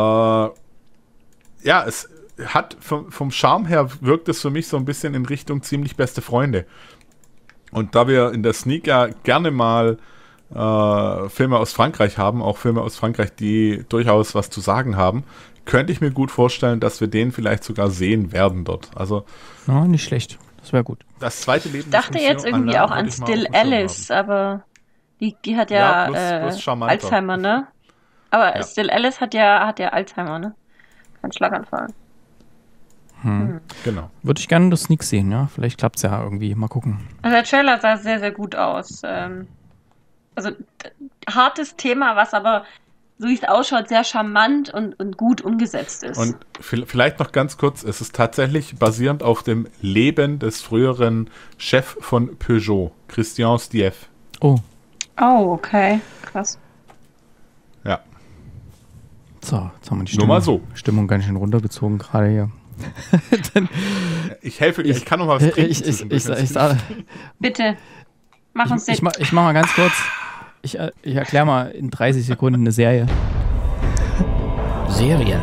ja, es hat vom, vom Charme her wirkt es für mich so ein bisschen in Richtung ziemlich beste Freunde. Und da wir in der Sneak ja gerne mal äh, Filme aus Frankreich haben, auch Filme aus Frankreich, die durchaus was zu sagen haben, könnte ich mir gut vorstellen, dass wir den vielleicht sogar sehen werden dort. Also ja, nicht schlecht. Das wäre gut. Das zweite Leben. Ich dachte jetzt irgendwie auch an Still Alice, aber die, die hat ja, ja plus, plus äh, Alzheimer, ne? Aber ja. Still Alice hat ja, hat ja Alzheimer, ne? Kein Schlaganfall. Hm. Hm. Genau. Würde ich gerne das Sneak sehen, ja? Vielleicht klappt es ja irgendwie. Mal gucken. Also der Trailer sah sehr, sehr gut aus. Ähm, also hartes Thema, was aber, so wie es ausschaut, sehr charmant und, und gut umgesetzt ist. Und vielleicht noch ganz kurz, es ist tatsächlich basierend auf dem Leben des früheren Chefs von Peugeot, Christian Stieff. Oh. Oh, okay. Krass. Ja. So, jetzt haben wir die Stimmung, Nur mal so. Stimmung ganz schön runtergezogen gerade hier. Dann, ich helfe, ich, ich kann noch mal was trinken. Ich, ich, ich, ich, ich, Bitte, mach uns ich, ich, ich, ich mach mal ganz kurz, ich, ich erkläre mal in dreißig Sekunden eine Serie. Serien.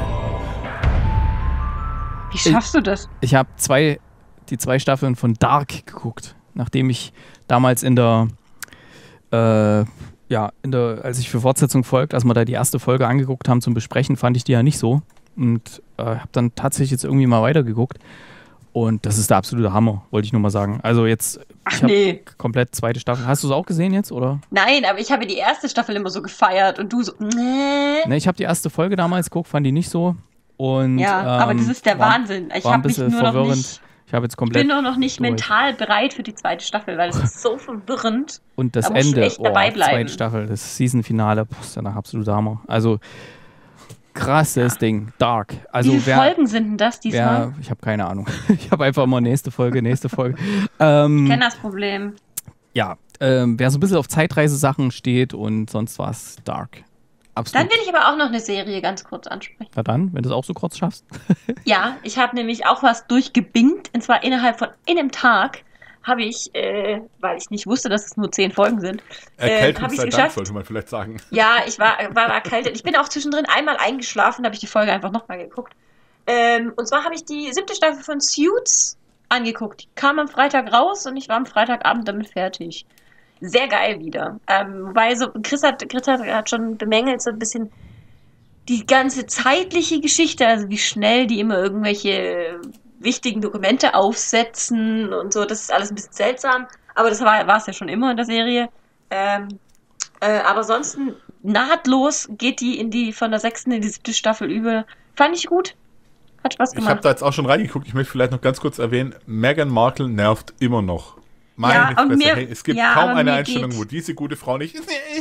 Wie schaffst du das? Ich, ich habe zwei, die zwei Staffeln von Dark geguckt, nachdem ich damals in der, äh, ja, in der, als ich für Fortsetzung folgt, als wir da die erste Folge angeguckt haben zum Besprechen, fand ich die ja nicht so. Und äh, habe dann tatsächlich jetzt irgendwie mal weitergeguckt. Und das ist der absolute Hammer, wollte ich nur mal sagen. Also jetzt, Ach ich habe nee. komplett zweite Staffel. Hast du es auch gesehen jetzt, oder? Nein, aber ich habe die erste Staffel immer so gefeiert und du so, nee. Ne, ich habe die erste Folge damals geguckt, fand die nicht so. Und, Ja, ähm, aber das ist der war, Wahnsinn. Ich war ein habe mich bisschen nur noch verwirrend. nicht, Ich habe jetzt ich komplett bin nur noch nicht durch. mental bereit für die zweite Staffel, weil es ist so verwirrend. Und das Da musst du Ende, echt dabei oh, bleiben. zweite Staffel, das Season-Finale, boah, ist danach absolut Hammer. Also krasses Ding, dark. Also Wie viele wer, Folgen sind denn das diesmal? wer, ich habe keine Ahnung. Ich habe einfach immer nächste Folge, nächste Folge. Ähm, Ich kenne das Problem. ja, ähm, wer so ein bisschen auf Zeitreise-Sachen steht und sonst was, dark. Absolut. Dann will ich aber auch noch eine Serie ganz kurz ansprechen. Na dann, wenn du es auch so kurz schaffst. Ja, ich habe nämlich auch was durchgebingt. Und zwar innerhalb von einem Tag habe ich, äh, weil ich nicht wusste, dass es nur zehn Folgen sind, äh, Erkältung habe ich sei es Dank, geschafft. sollte man vielleicht sagen. Ja, ich war, war erkältet. Ich bin auch zwischendrin einmal eingeschlafen, da habe ich die Folge einfach nochmal geguckt. Ähm, und zwar habe ich die siebte Staffel von Suits angeguckt. Die kam am Freitag raus und ich war am Freitagabend damit fertig. Sehr geil wieder. Ähm, wobei so, Chris hat, Chris hat, hat schon bemängelt, so ein bisschen die ganze zeitliche Geschichte, also wie schnell die immer irgendwelche wichtigen Dokumente aufsetzen und so. Das ist alles ein bisschen seltsam. Aber das war war es ja schon immer in der Serie. Ähm, äh, aber ansonsten nahtlos geht die in die von der sechsten in die siebte Staffel über. Fand ich gut. Hat Spaß Ich gemacht. habe da jetzt auch schon reingeguckt. Ich möchte vielleicht noch ganz kurz erwähnen, Meghan Markle nervt immer noch. Meine Ja, und Fresse. mir- Hey, es gibt ja, kaum aber eine mir Einstellung, geht's. wo diese gute Frau nicht...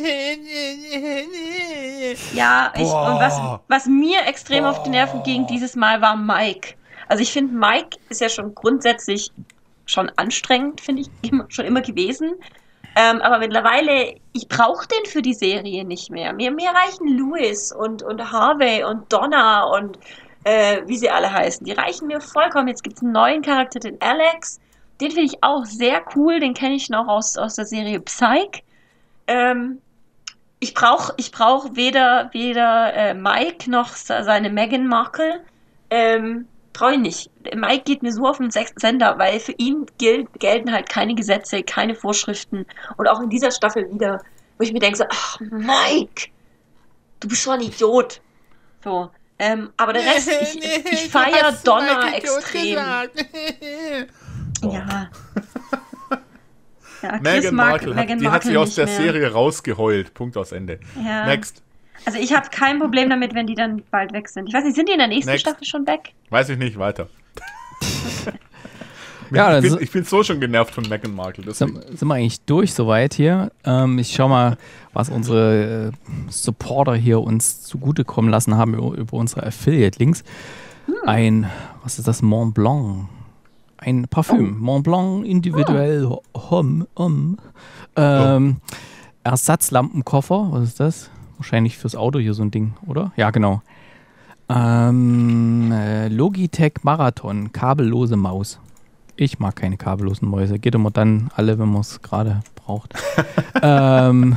Ja, ich, Boah. und was, was mir extrem auf die Nerven ging dieses Mal war Mike. Also ich finde, Mike ist ja schon grundsätzlich schon anstrengend, finde ich, immer, schon immer gewesen. Ähm, aber mittlerweile, ich brauche den für die Serie nicht mehr. Mir, mir reichen Louis und, und Harvey und Donna und äh, wie sie alle heißen. Die reichen mir vollkommen. Jetzt gibt es einen neuen Charakter, den Alex. Den finde ich auch sehr cool. Den kenne ich noch aus, aus der Serie Psych. Ähm, ich brauche ich brauch weder, weder äh, Mike noch seine Meghan Markle. Ähm, brauche ich nicht. Mike geht mir so auf den Sender, weil für ihn gilt, gelten halt keine Gesetze, keine Vorschriften. Und auch in dieser Staffel wieder, wo ich mir denke, so, ach Mike, du bist so ein Idiot. So. Ähm, aber der Rest, ich, ich feiere Donna extrem. Ja. Ja, Chris Meghan mag Markle, hat, Meghan die hat Markle sich aus nicht der mehr. Serie rausgeheult. Punkt aus Ende. Ja. Next. Also ich habe kein Problem damit, wenn die dann bald weg sind. Ich weiß nicht, sind die in der nächsten Next. Staffel schon weg? Weiß ich nicht, weiter. Ja, ich, das bin, ich bin so schon genervt von Meghan Markle. deswegen. Sind, sind wir eigentlich durch soweit hier? Ähm, ich schau mal, was unsere äh, Supporter hier uns zugutekommen lassen haben über, über unsere Affiliate-Links. Hm. Ein, was ist das? Mont Blanc. Ein Parfüm. Oh. Mont Blanc individuell. Hom, um. Ähm, Oh. Ersatzlampenkoffer. Was ist das? Wahrscheinlich fürs Auto hier so ein Ding, oder? Ja, genau. Ähm, äh, Logitech Marathon. Kabellose Maus. Ich mag keine kabellosen Mäuse. Geht immer dann alle, wenn man es gerade braucht. ähm,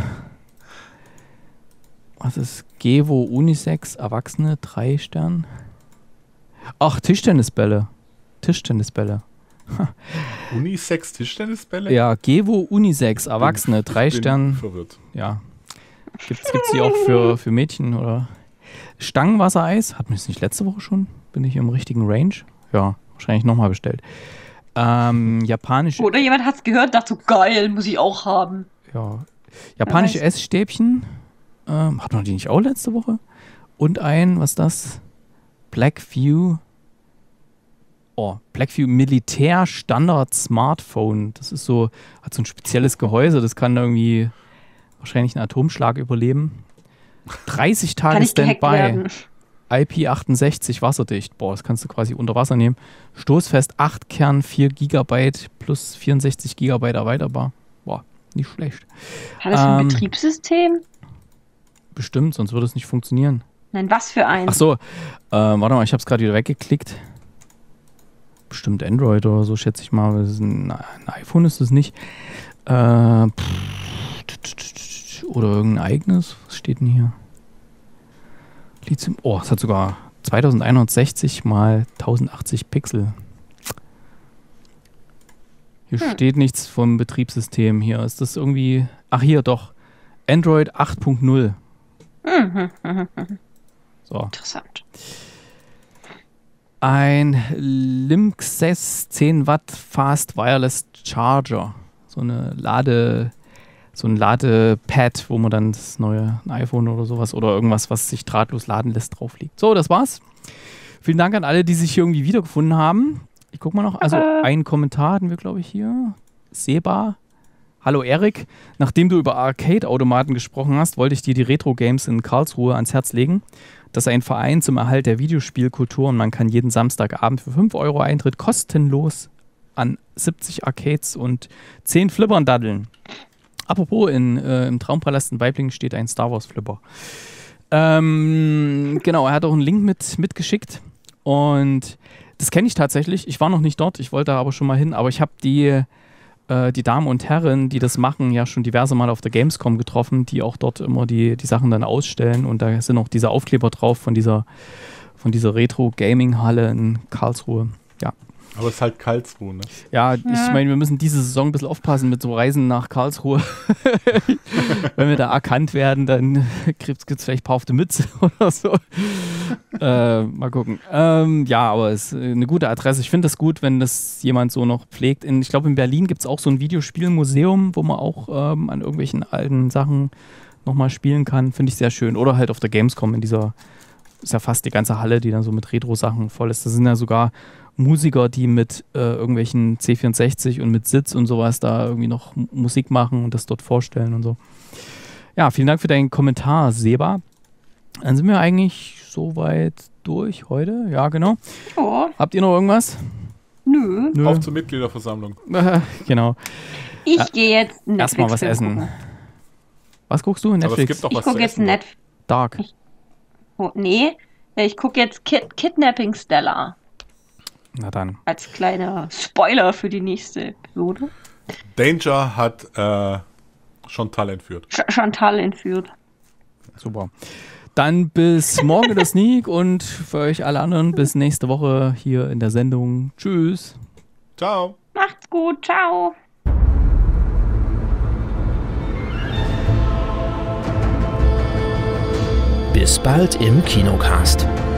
was ist Gevo Unisex Erwachsene? Drei Stern. Ach, Tischtennisbälle. Tischtennisbälle. Unisex Tischtennisbälle? Ja, Gevo Unisex Erwachsene. Drei Ich bin Stern. verwirrt. Ja. Gibt es die auch für, für Mädchen, oder? Stangenwassereis. Hatten wir es nicht letzte Woche schon? Bin ich im richtigen Range? Ja, wahrscheinlich nochmal bestellt. Ähm, japanische, Oder jemand hat's gehört, dachte so, geil, muss ich auch haben. ja, japanische Wer weiß. Essstäbchen. Ähm, hatten wir die nicht auch letzte Woche? Und ein, was ist das? Blackview. Oh, Blackview Militär Standard Smartphone. Das ist so, hat so ein spezielles Gehäuse. Das kann irgendwie wahrscheinlich einen Atomschlag überleben. dreißig Kann Tage nicht gehackt Standby. werden. I P achtundsechzig wasserdicht. Boah, das kannst du quasi unter Wasser nehmen. Stoßfest acht Kern, vier Gigabyte plus vierundsechzig Gigabyte erweiterbar. Boah, nicht schlecht. Hat das ein Ähm, Betriebssystem? Bestimmt, sonst würde es nicht funktionieren. Nein, was für eins? Ach so, äh, warte mal, ich habe es gerade wieder weggeklickt. Bestimmt Android oder so, schätze ich mal. Das ist ein, ein iPhone ist es nicht. Äh, pff, oder irgendein eigenes. Was steht denn hier? Lithium. Oh, es hat sogar zweitausendeinhundertsechzig mal tausendachtzig Pixel. Hier Hm. steht nichts vom Betriebssystem. Hier ist das irgendwie. Ach, hier doch. Android acht Punkt null. Mhm, mhm, mhm. So. Interessant. ein Linksys zehn Watt Fast Wireless Charger. So eine Lade, so ein Ladepad, wo man dann das neue iPhone oder sowas oder irgendwas, was sich drahtlos laden lässt, drauf liegt. So, das war's. Vielen Dank an alle, die sich hier irgendwie wiedergefunden haben. Ich guck mal noch. Also einen Kommentar hatten wir, glaube ich, hier. Seba. Hallo Erik. Nachdem du über Arcade-Automaten gesprochen hast, wollte ich dir die Retro-Games in Karlsruhe ans Herz legen. Das ist ein Verein zum Erhalt der Videospielkultur und man kann jeden Samstagabend für fünf Euro Eintritt kostenlos an siebzig Arcades und zehn Flippern daddeln. Apropos, in, äh, im Traumpalast in Weiblingen steht ein Star Wars Flipper. Ähm, genau, er hat auch einen Link mit, mitgeschickt und das kenne ich tatsächlich. Ich war noch nicht dort, ich wollte aber schon mal hin, aber ich habe die, äh, die Damen und Herren, die das machen, ja schon diverse Mal auf der Gamescom getroffen, die auch dort immer die, die Sachen dann ausstellen und da sind auch diese Aufkleber drauf von dieser, von dieser Retro-Gaming-Halle in Karlsruhe. Ja. Aber es ist halt Karlsruhe, ne? Ja, ich Ja. meine, wir müssen diese Saison ein bisschen aufpassen mit so Reisen nach Karlsruhe. Wenn wir da erkannt werden, dann gibt es vielleicht ein paar auf die Mütze oder so. äh, mal gucken. Ähm, ja, aber es ist eine gute Adresse. Ich finde das gut, wenn das jemand so noch pflegt. In, ich glaube, in Berlin gibt es auch so ein Videospielmuseum, wo man auch ähm, an irgendwelchen alten Sachen nochmal spielen kann. Finde ich sehr schön. Oder halt auf der Gamescom in dieser, ist ja fast die ganze Halle, die dann so mit Retro-Sachen voll ist. Das sind ja sogar Musiker, die mit äh, irgendwelchen C vierundsechzig und mit Sitz und sowas da irgendwie noch M- Musik machen und das dort vorstellen und so. Ja, vielen Dank für deinen Kommentar, Seba. Dann sind wir eigentlich soweit durch heute. Ja, genau. Oh, Habt ihr noch irgendwas? nö. Nö. Auf zur Mitgliederversammlung. Genau. Ich Ja. gehe jetzt Netflix Erstmal was essen. gucken. Was guckst du? Aber es Netflix? gibt doch Ich was zu gucke jetzt essen. Netflix. Dark. Oh, nee, ich gucke jetzt Kid Kidnapping Stella. Na dann. Als kleiner Spoiler für die nächste Episode. Danger hat äh, Chantal entführt. Ch Chantal entführt. Super. Dann bis morgen der Sneak und für euch alle anderen bis nächste Woche hier in der Sendung. Tschüss. Ciao. Macht's gut, ciao. Bis bald im Kinocast.